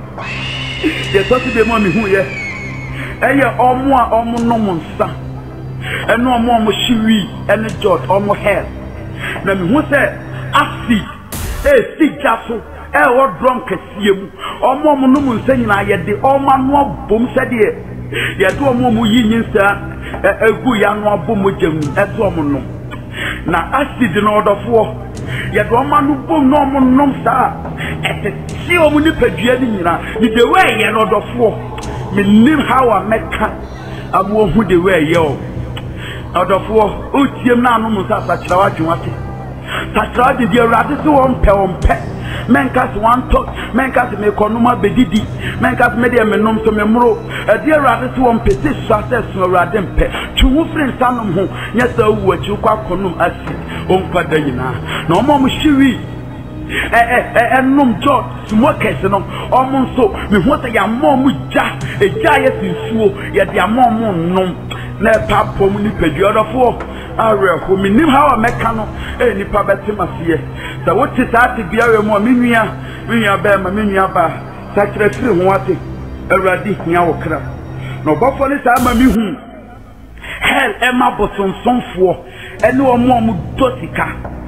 ye tofi bi emu ami hu ye eye omo a omo no monsa eno omo omo shiwi ene jot omo hell na mi hu se acid e si jaso e wo drunk kesiemu omo omo no monsa nyina ye de omo no bom se de ye de omo omo yi nyinsa egu ya no abom jam eto omo no na acid no odofo ye de omo no bom no omo nom sa ete si omo ni padua ni nyina ni de we ye no odofo me nim how I make abo hu de we ye o odofo o tiem na anu musa sa kira wadwen wate sa kira de de urade so won pe won pe menkas wan to menkas me konuma bedidi menkas me de me nom so me mro e de urade so won pe se so se so urade mpe twu frin sanom ho nya sa wu achi kwa konum asi on kwada nyina na omo mo hwiwi eh eh eh nom jot smokers no omo so me ho se ya mom ja e ja ye sinsuo ye de amom nom na papom ni pedrodofo areho me nim how meka no e nipa betimase sa woti saati biawe mo menua menua ba ma menua ba sa kire firi ho ate awradi hia wo kra no bofo ni sa ma mi hu hell ema bosonsonfo ene omo omo dosika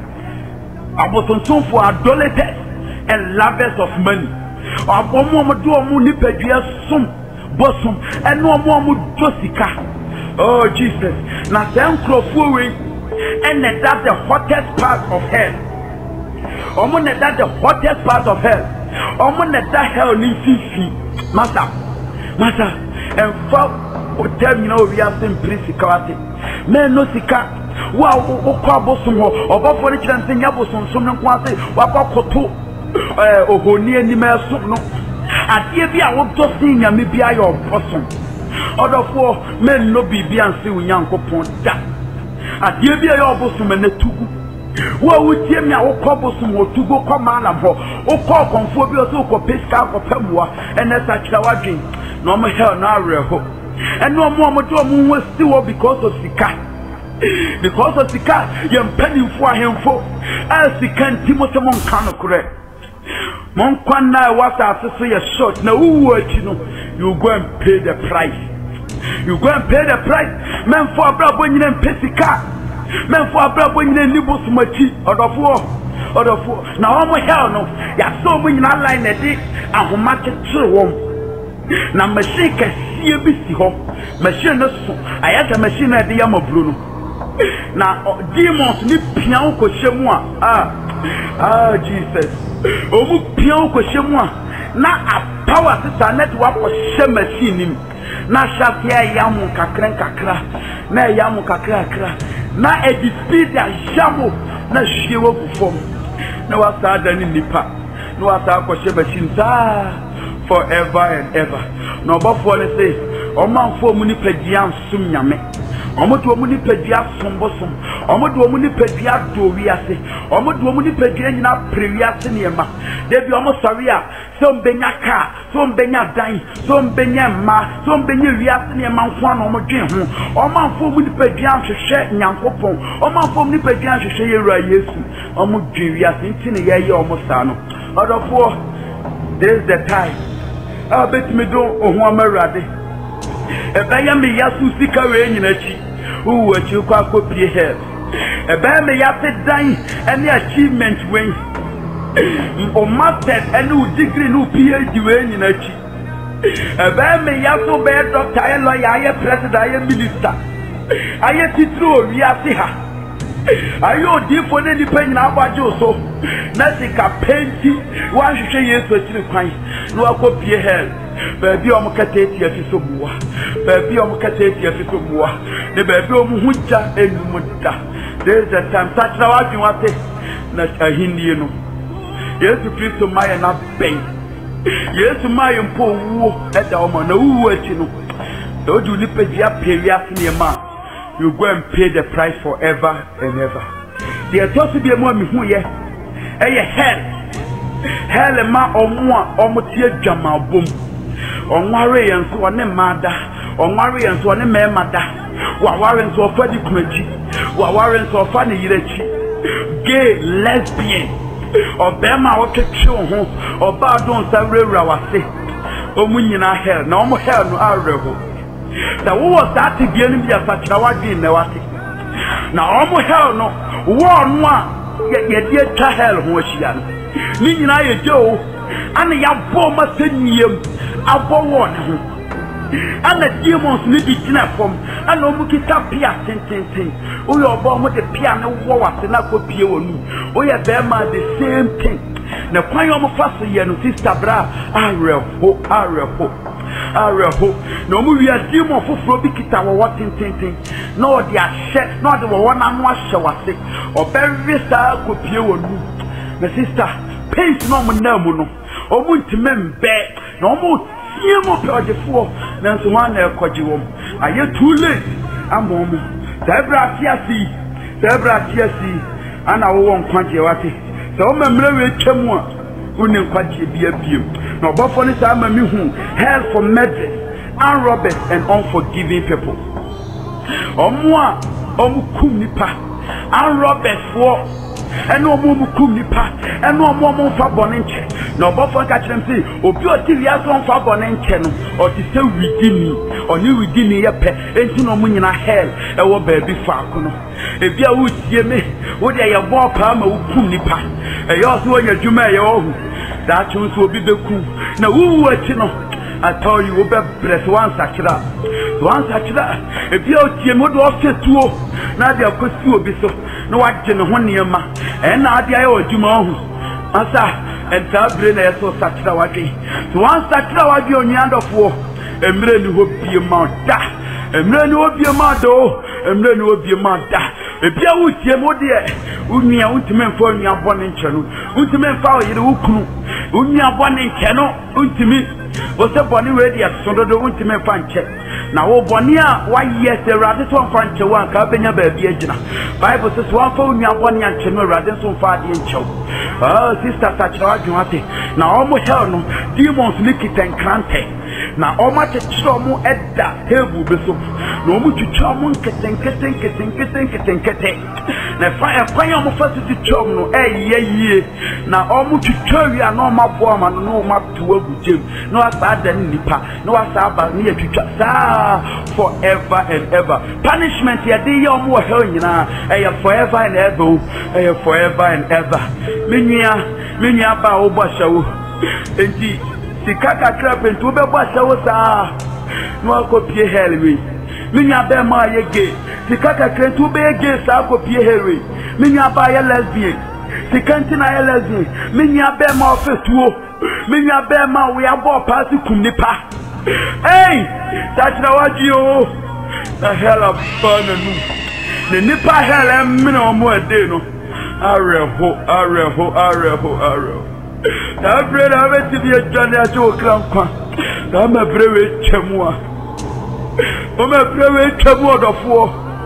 abosonsonfo adolescents and lovers of money omo omo do omo ni pedua som bosom ene omo omo dosika. Oh Jesus, na sen krofo we and that's the hottest part of hell. Omo na that's the hottest part of hell. Omo na that hell ni fifi. Master, master, and for tell you know we have seen priest kawate. Men no sika. Wa o kwa bosom ho. Oba for the chance nya bosom som no kwase. Wa kwa koto eh ohoni ani meso no. Ade bi a wo to sin nya me bi ayo bosom. Odofo men no bibi anse unyankopon da. Ade bi ayo bosom na tugu. Wa wutie mi a wo kwa bosom wo tugu kwa malam ho. Wo kwa konfo bi o so ko peska ko pamua ene sa kira wadwen. No mo hell na areho. Eno mo mo do mo wasti wo because of sika. Because of sika yem penny for ahemfo. As sika ntimo se mon kan kure. Mon kwan na wasa so ye short na wu achi no you go and pay the price. You go and pay the price. Men for brabo nyina pesika. Men for brabo nyina nibo sumachi odofo odofo na omo hell no ya so mo nyina line na di ahoma kyetre wom. Na machine kasie bi si ho. Machine no so ayata machine na de yamabru no. Na demons ni pian ko hyemu a ah ah Jesus omu pian ko hyemu a na a power sister net wa ko hye machine nim na shafia yamu kakra kakra na yamu kakra kakra na e di speed ya jamu na hyewo bufom na wa sa da ni nipa na wa sa ko hye machine sa forever and ever no bofo le say o man fo mu ni pagia nsum nyame omodo omu ni pagia sombosom omodo omu ni pagia dowiase omodo omu ni pagia nyina prewiase niema debi omo sori a so mbenya ka so mbenya dan so mbenya ma so mbenya wiase niema nko na omo dwen ho omanfo omu ni pagia hwehwe nyankopon omanfo omu ni pagia hwehwe yewura Yesu omo dwen wiase ntine ye ye omo sa no odofo this is the time a bit me do ohu amarade Ebaya me yasu sika we nyina chi uwu achi kwa akopie hell ebaya me yate dan any achievement we o master any degree no P H D we nyina chi ebaya me yaso be doctor aye lawyer aye president aye minister aye titro wi ase ha ayo di for ne di pen na agbaje so na sika penti wa hwehwe Yesu akiri kwan no akopie hell baby omo kateti afiso buwa baby omo kateti afiso buwa ne baby omo hujja enumuda there is a time such na wadi wate na ahindie no Yesu Kristo maye na ben Yesu maye mpo wuo eda omo na wuo achi no oju ni pegia peria sinema you go and pay the price forever and ever the tosi bi mo mi hu ye eye hell hell ma omo a omo tie dwama bom onware yenso one mada onware yenso one memada wa ware nso ofa di kumaji wa ware nso ofa ne yirechi gay lesbian obema wotwetwe ho oba don sawrewura wase omunyina hell na omo hell no areho da wo was that bia ni bia sakira wadi na wase na omo hell no wo no a ye die twa hell ho ahia no ni nyina ye jo ana ya bo ma seniem abo won ho ana demons ni bi tina fom ana omu kita pia tententen o yo obo mo de pia ne wo wase na ko pie wonu o ye be ma the same thing na kwan yo mo faso ye no sister bra areho areho areho na omu wi demon foforo bi kita wo tententen na o de ahye na o de wo na no ahye wase o be risa ko pie wonu na sister pace no mo na mu no omu ntimembe na omu tiemo projefo na nso wan na ekoji wom aye too late amomu zebra tiasi zebra tiasi ana wo nkwaje wate so o memre we twemu a uni nkwaje bia biem na obofo ni sa ma mi hu hell for murder and robbers and unforgiving people omu a omu kum nipa and robbers for eno omu kum nipa eno omu omu fa bonenche na obofo ka kirem si obi otiri aso mfa bonenche no o ti se widini oni widini ye pe enti no omu nyina hell e wo baabi fa akono e bia wo tie me wo de ye bo pa ma wo kum nipa e yo so nya dwuma ye ohu da chun so obi beku na wuwu achi no I tell you, we be blessed once akira. so ansa kira e bia otie mo do ofetuo na de akosi obi so na wagye ne ho niema e na ade aye odwuma ohu ansa enta bre na yeso sakira wadwe so ansa kira wadwe onyiandofo emre ni ho bie ma da emre ni ho bie ma do emre ni ho bie ma da ebia wutie mo de unia untime mfa unia bone nchenu untime mfa oyire ukunu unia bone nchenu untime wose bone we de asododo untime mfa nche na wo bone a wa yes erade to mfa nche wa ka benya ba bia gina bible says wa fa unia bone nchenu erade so mfa de nche ah sister sachira adwate na omo hell no demons likiten krante na oma chechiro mu edda hebu beso na omu chicho mu nketen keten keten keten keten keten na fa efanya mu fasiti chom no eyeye na omu chicho wi na oma bo ma no oma tuwa gujem no asada nipa no asaba ni etwitwa sa forever and ever punishment ya dey omu hell nyina ey forever and ever ey forever and ever menua menua ba obo shawo enti sikaka krapent ube bwasha wosa no akopie helwe minya be ma yege sikaka krapent ube yege sa akopie helwe minya ba ya lesbian sikanti na ya lesbian minya be ma ofetuo minya be ma we abo pasi kumnipa hey tachira waji o the hell of fun nu ne nipa hell em me no mo ade no areho areho areho areho na brother have to be a journey at your grandpa. Na me brewe chemwa. O me brewe chemwa do fo.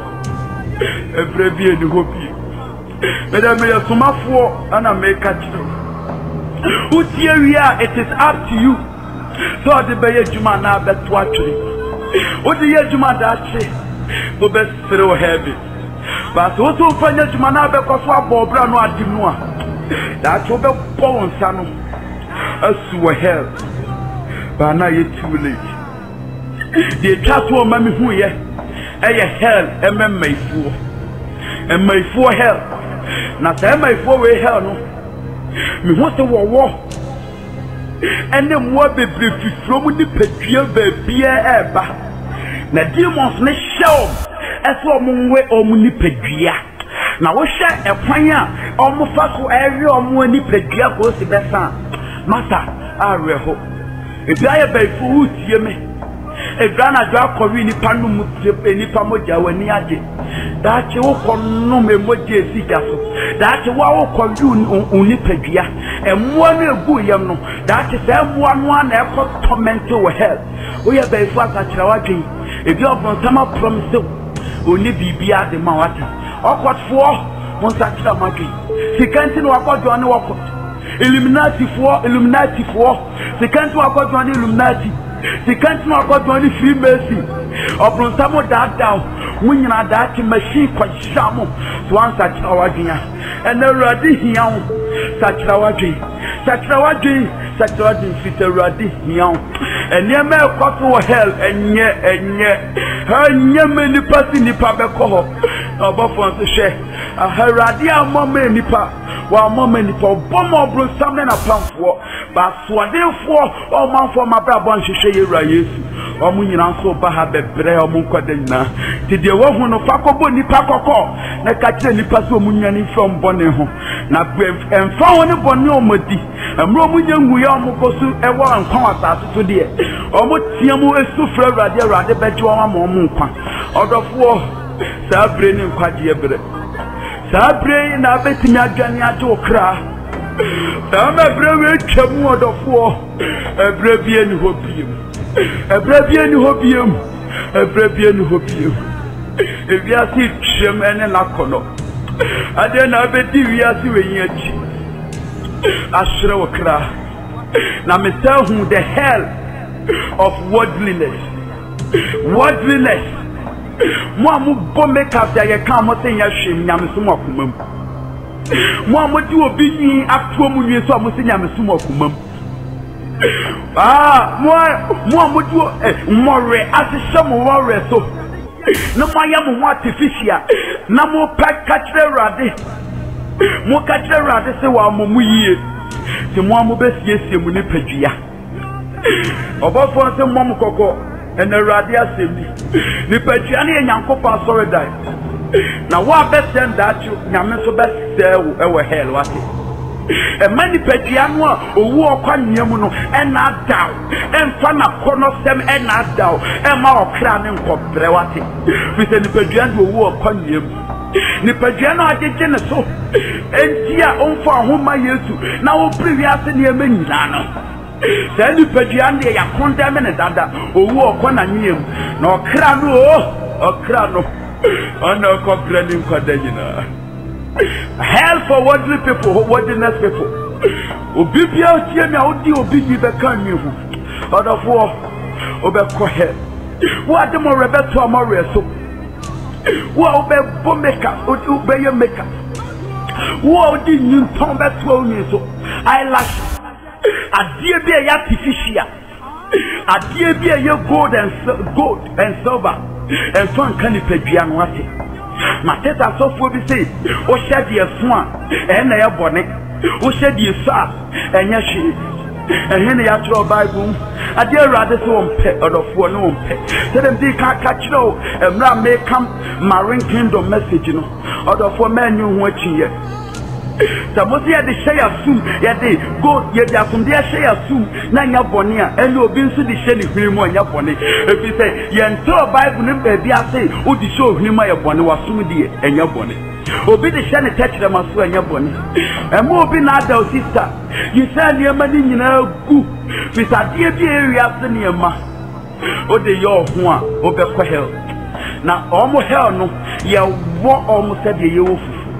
E brewe ni hobi. Me da me yasuma fo ana me catch you. Utie wia it is up to you. So the be yejuma na beto atwe. O the yejuma da che. O be sere heavy. But o so fanya juma na be ko so abobra no adim no a. That's what the bones are. As to hell, but now you're too late. The chat will mammy who ye, a hell, and my fool, and my four hell. Now, say my four way hell, no. Me want to war, and then what be brief from the petria baby ever. Now, demons may show as one way or munipedria. Na wo hye ekwan a omofa so ewe omo ani pedua ko si besa mata areho ebia ya baifu utie me ebia na dwa kowi ni panu mutie ni pamoja wani age da che wo konno me moje si jaso da che wa wo kowi uni pedua emmo na egu yem no da che se emmo no na ekọ torment wo hell wo ya baifu aka kira wadwen ebia obon sama promise oni bibia de ma wata okot fo mon sakira magi sikanti no akọjọ ani wakot illuminati fo illuminati fo sikanti akọjọ ani illuminati sikanti no akọjọ ani freemason obronsamo dada munyina daati machine kwajamo so an sakira wadwia ena radi hian sakira wadwi sakira wadwi sakira wadwi fita radi hian enia me kwato hell enye enye enye me ni pasi ni pa be ko obofon se hwe aharade amama nipa wa amama nipa obomo obronsam na pamfo ba soadefo o manfo mabrabo nhwehwe yewura Yesu omu nyina nso ba ha bebre omu nkwada nyina ti de wo hu no fakobo nipa kokọ na ka kire nipa so omu nyane from bone ho na emfa ho ne bone omodi emro omu nyangu ya omu kosu ewo nkwa asase to de omu tiamu esufra urade urade beje wo ma omu nkwa odofo sabre ni nkwaje ebre sabre na betimi adwane age okra sama bre we twemu odofo ebre bie ni hobiem ebre bie ni hobiem ebre bie ni hobiem ebiasi twem ene nakono ade na bedi wiasi we yiachi asre okra na metahu the hell of worldliness worldliness mo amu bombe ka ya ka mo sen ya hwem nyamsum akomam mo amu di obi yin atuo mu nwie so amu sen nyamsum akomam ah mo mo amu di more asese mo more so no maya mo artificial na mo pack katre rade mo katre rade se wa mo mu yie ti mo amu besiesie mu ni padua obofo se mo mo kokọ and the radia semi. The Patriani and Yankopa sorry die. Now what best send that you Yamaso best sell our hell what it. A many Patriano who walk on Yamuno and not down and Fana corner them and not down and more cramming for Brewati. We send the Patriano who walk on Yam. The Patriano I did so and here on for whom I used to now previous in Yaminano. Then the Patriano they are condemning Dada who walk on a name no crano or crano or no complaining Cordena. Hell for worldly people, worldliness people. Obibia tiemi audi obibi be kan mi hu. Other for obekọ he. What the more rebeto amore so. What obe bomeka, obe ye maker. What di nyunton beto ni so. Eyelash. Adie bi e artificial. Adie bi e gold and gold and silver. And so kan ni pedua no ate. Mateta so for be say o shed ye so a e na ye bone o shed ye so a enye hwe e he na ya tro bible ade awrade so ompe odofo no ompe say dem dey ka ka kiro emra me come marine kingdom message no odofo manyu ho achiye Samosi ya de share sum ya de go ya de asum de share sum na nya bone a ene obi nso de hye ne hwiri mu nya bone efi say ye nto bible ne ba bia say o di show hwiri mu ya bone wasum de enya bone obi de hye ne techre maso enya bone emo obi na ada sister you say ne ma ni nyina gu fi sadie bi area se ne ma o de yo ho a o be ko hell na omo hell no ye wo omo se de ye wo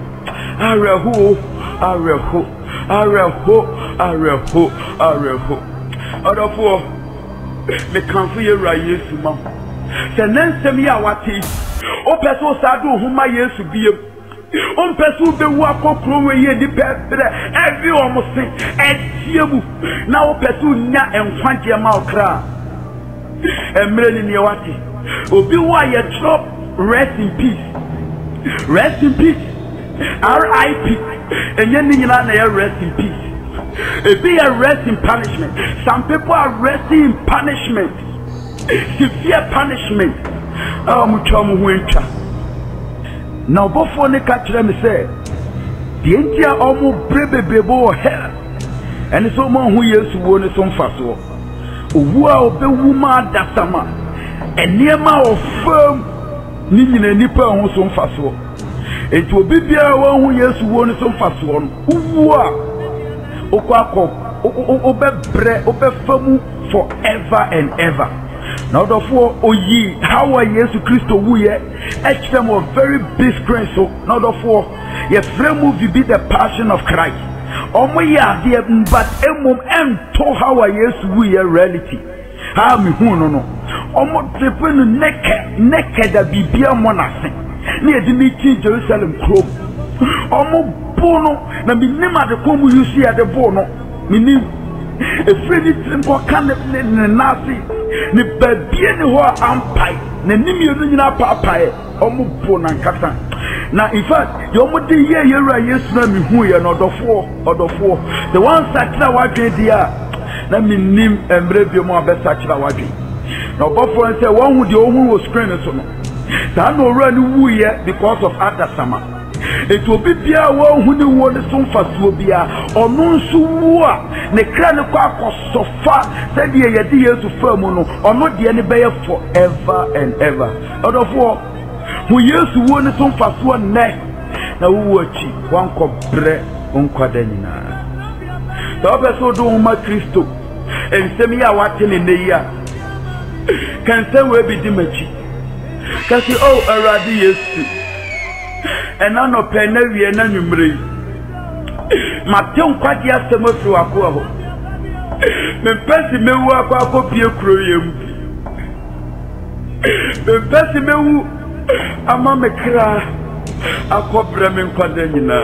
Areho, areho, areho, areho, areho. Other four, me can't feel right, yes, ma'am. The name send me a what is. O person sadu whom I used to be. On person the walk of Chloe, the pet, every almost thing, and Siabu. Now person nya and twenty a mile cry. And Melanie Yawati. Obi why you drop, rest in peace. Rest in peace. R I P and you rest in peace. It be a rest in punishment. Some people are resting in punishment, severe punishment. Oh, muchamu winter. Now, before they catch them, say the India almost baby bebo hell, and it's someone who is one is on faso. Who are the woman that summer and near my firm Nina Nipper on some faso. It will be there one who yes won some fast one. Who are Okwako Obe Bre Obe Famu forever and ever. Now therefore, oh ye, how are Jesus Christ who ye? Each them were very big screen so now therefore, your frame movie be the passion of Christ. Omo ya dear but emum em to how are Jesus who ye reality. How me who no no. Omo tripping naked naked that be beer monastic. Near the meeting Jerusalem Club. Omo bono na minima de komu you see at the bono. Minim a free simple can nasi ni baby ni ho ampai na nimi you na papa omo bono nkata. Na in fact the omo de ye ye ra yesu na mi hu ye no odofo odofo the one sakira wadwe dia na minim emre bi mo abesa kira wadwe. Na obofo say one hu de ohu wo screen so no. That no run woo because of other summer. It will be Pia who the one some fast will be a or non suwa, ne cran so far, said the years to Fermono, or not the any bear forever and ever. Out of war, who used to want some fast one neck. Now, who watch one cup bread on Quadenina. The other so do my Christo and send me a watching in the year. Can say where be Dimachi. Kasi oh aradi yesu ena no pe na wie na nwumre matem kwade asemo fi wako ho me pesi mewu akwa akopie kuro yem me pesi mewu ama mekra akobra me nkwade nyina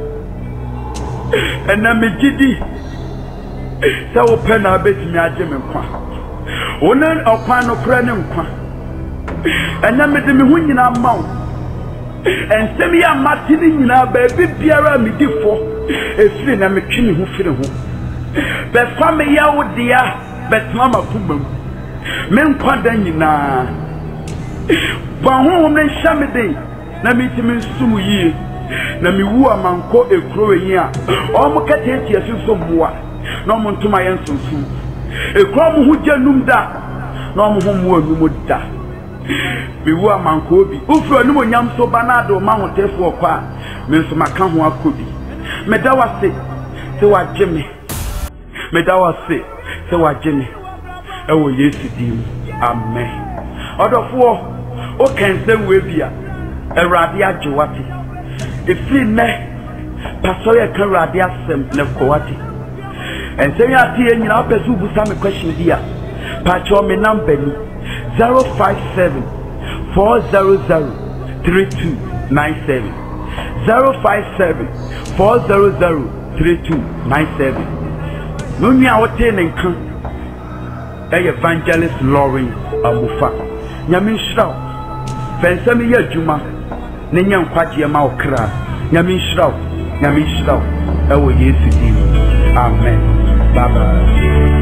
ena megidi sa wo pe na betimi age me nkwa wonen okwan no kra ne nkwa ena mede me hu nyina mawo ensem ya matini nyina ba bi biara medifo efiri na metwi ne hu firi ho be fami ya wo dia betma mafumam men kwada nyina ba honhom ne hyamede na mitimi sumu yi na miwu amanko ekro yi a o mo kateti afiso mmoa na mo ntoma yen sunsun ekro mo hu janum da na mo ho mo anum da miwu amanko bi ufro anum onyam so banado ma hotefo okwa me nso maka ho akobi meda wase se wageme meda wase se wageme ewo Yesu dim amen odofo o kense we bia Erade ajewati efiri ne pastor ya kan rade asem ne kwati ensem ya tie nyina opesu busa me question dia pa cho me number ni zero five seven four zero zero three two nine seven zero five seven four zero zero three two nine seven no nya wote ne nkan e Evangelist Lawrence Amufa nyame nshiraw fensem ya juma Nenya nkwaje ma okra nyame nshiraw nyame nshiraw ewo Yesu dim amen baba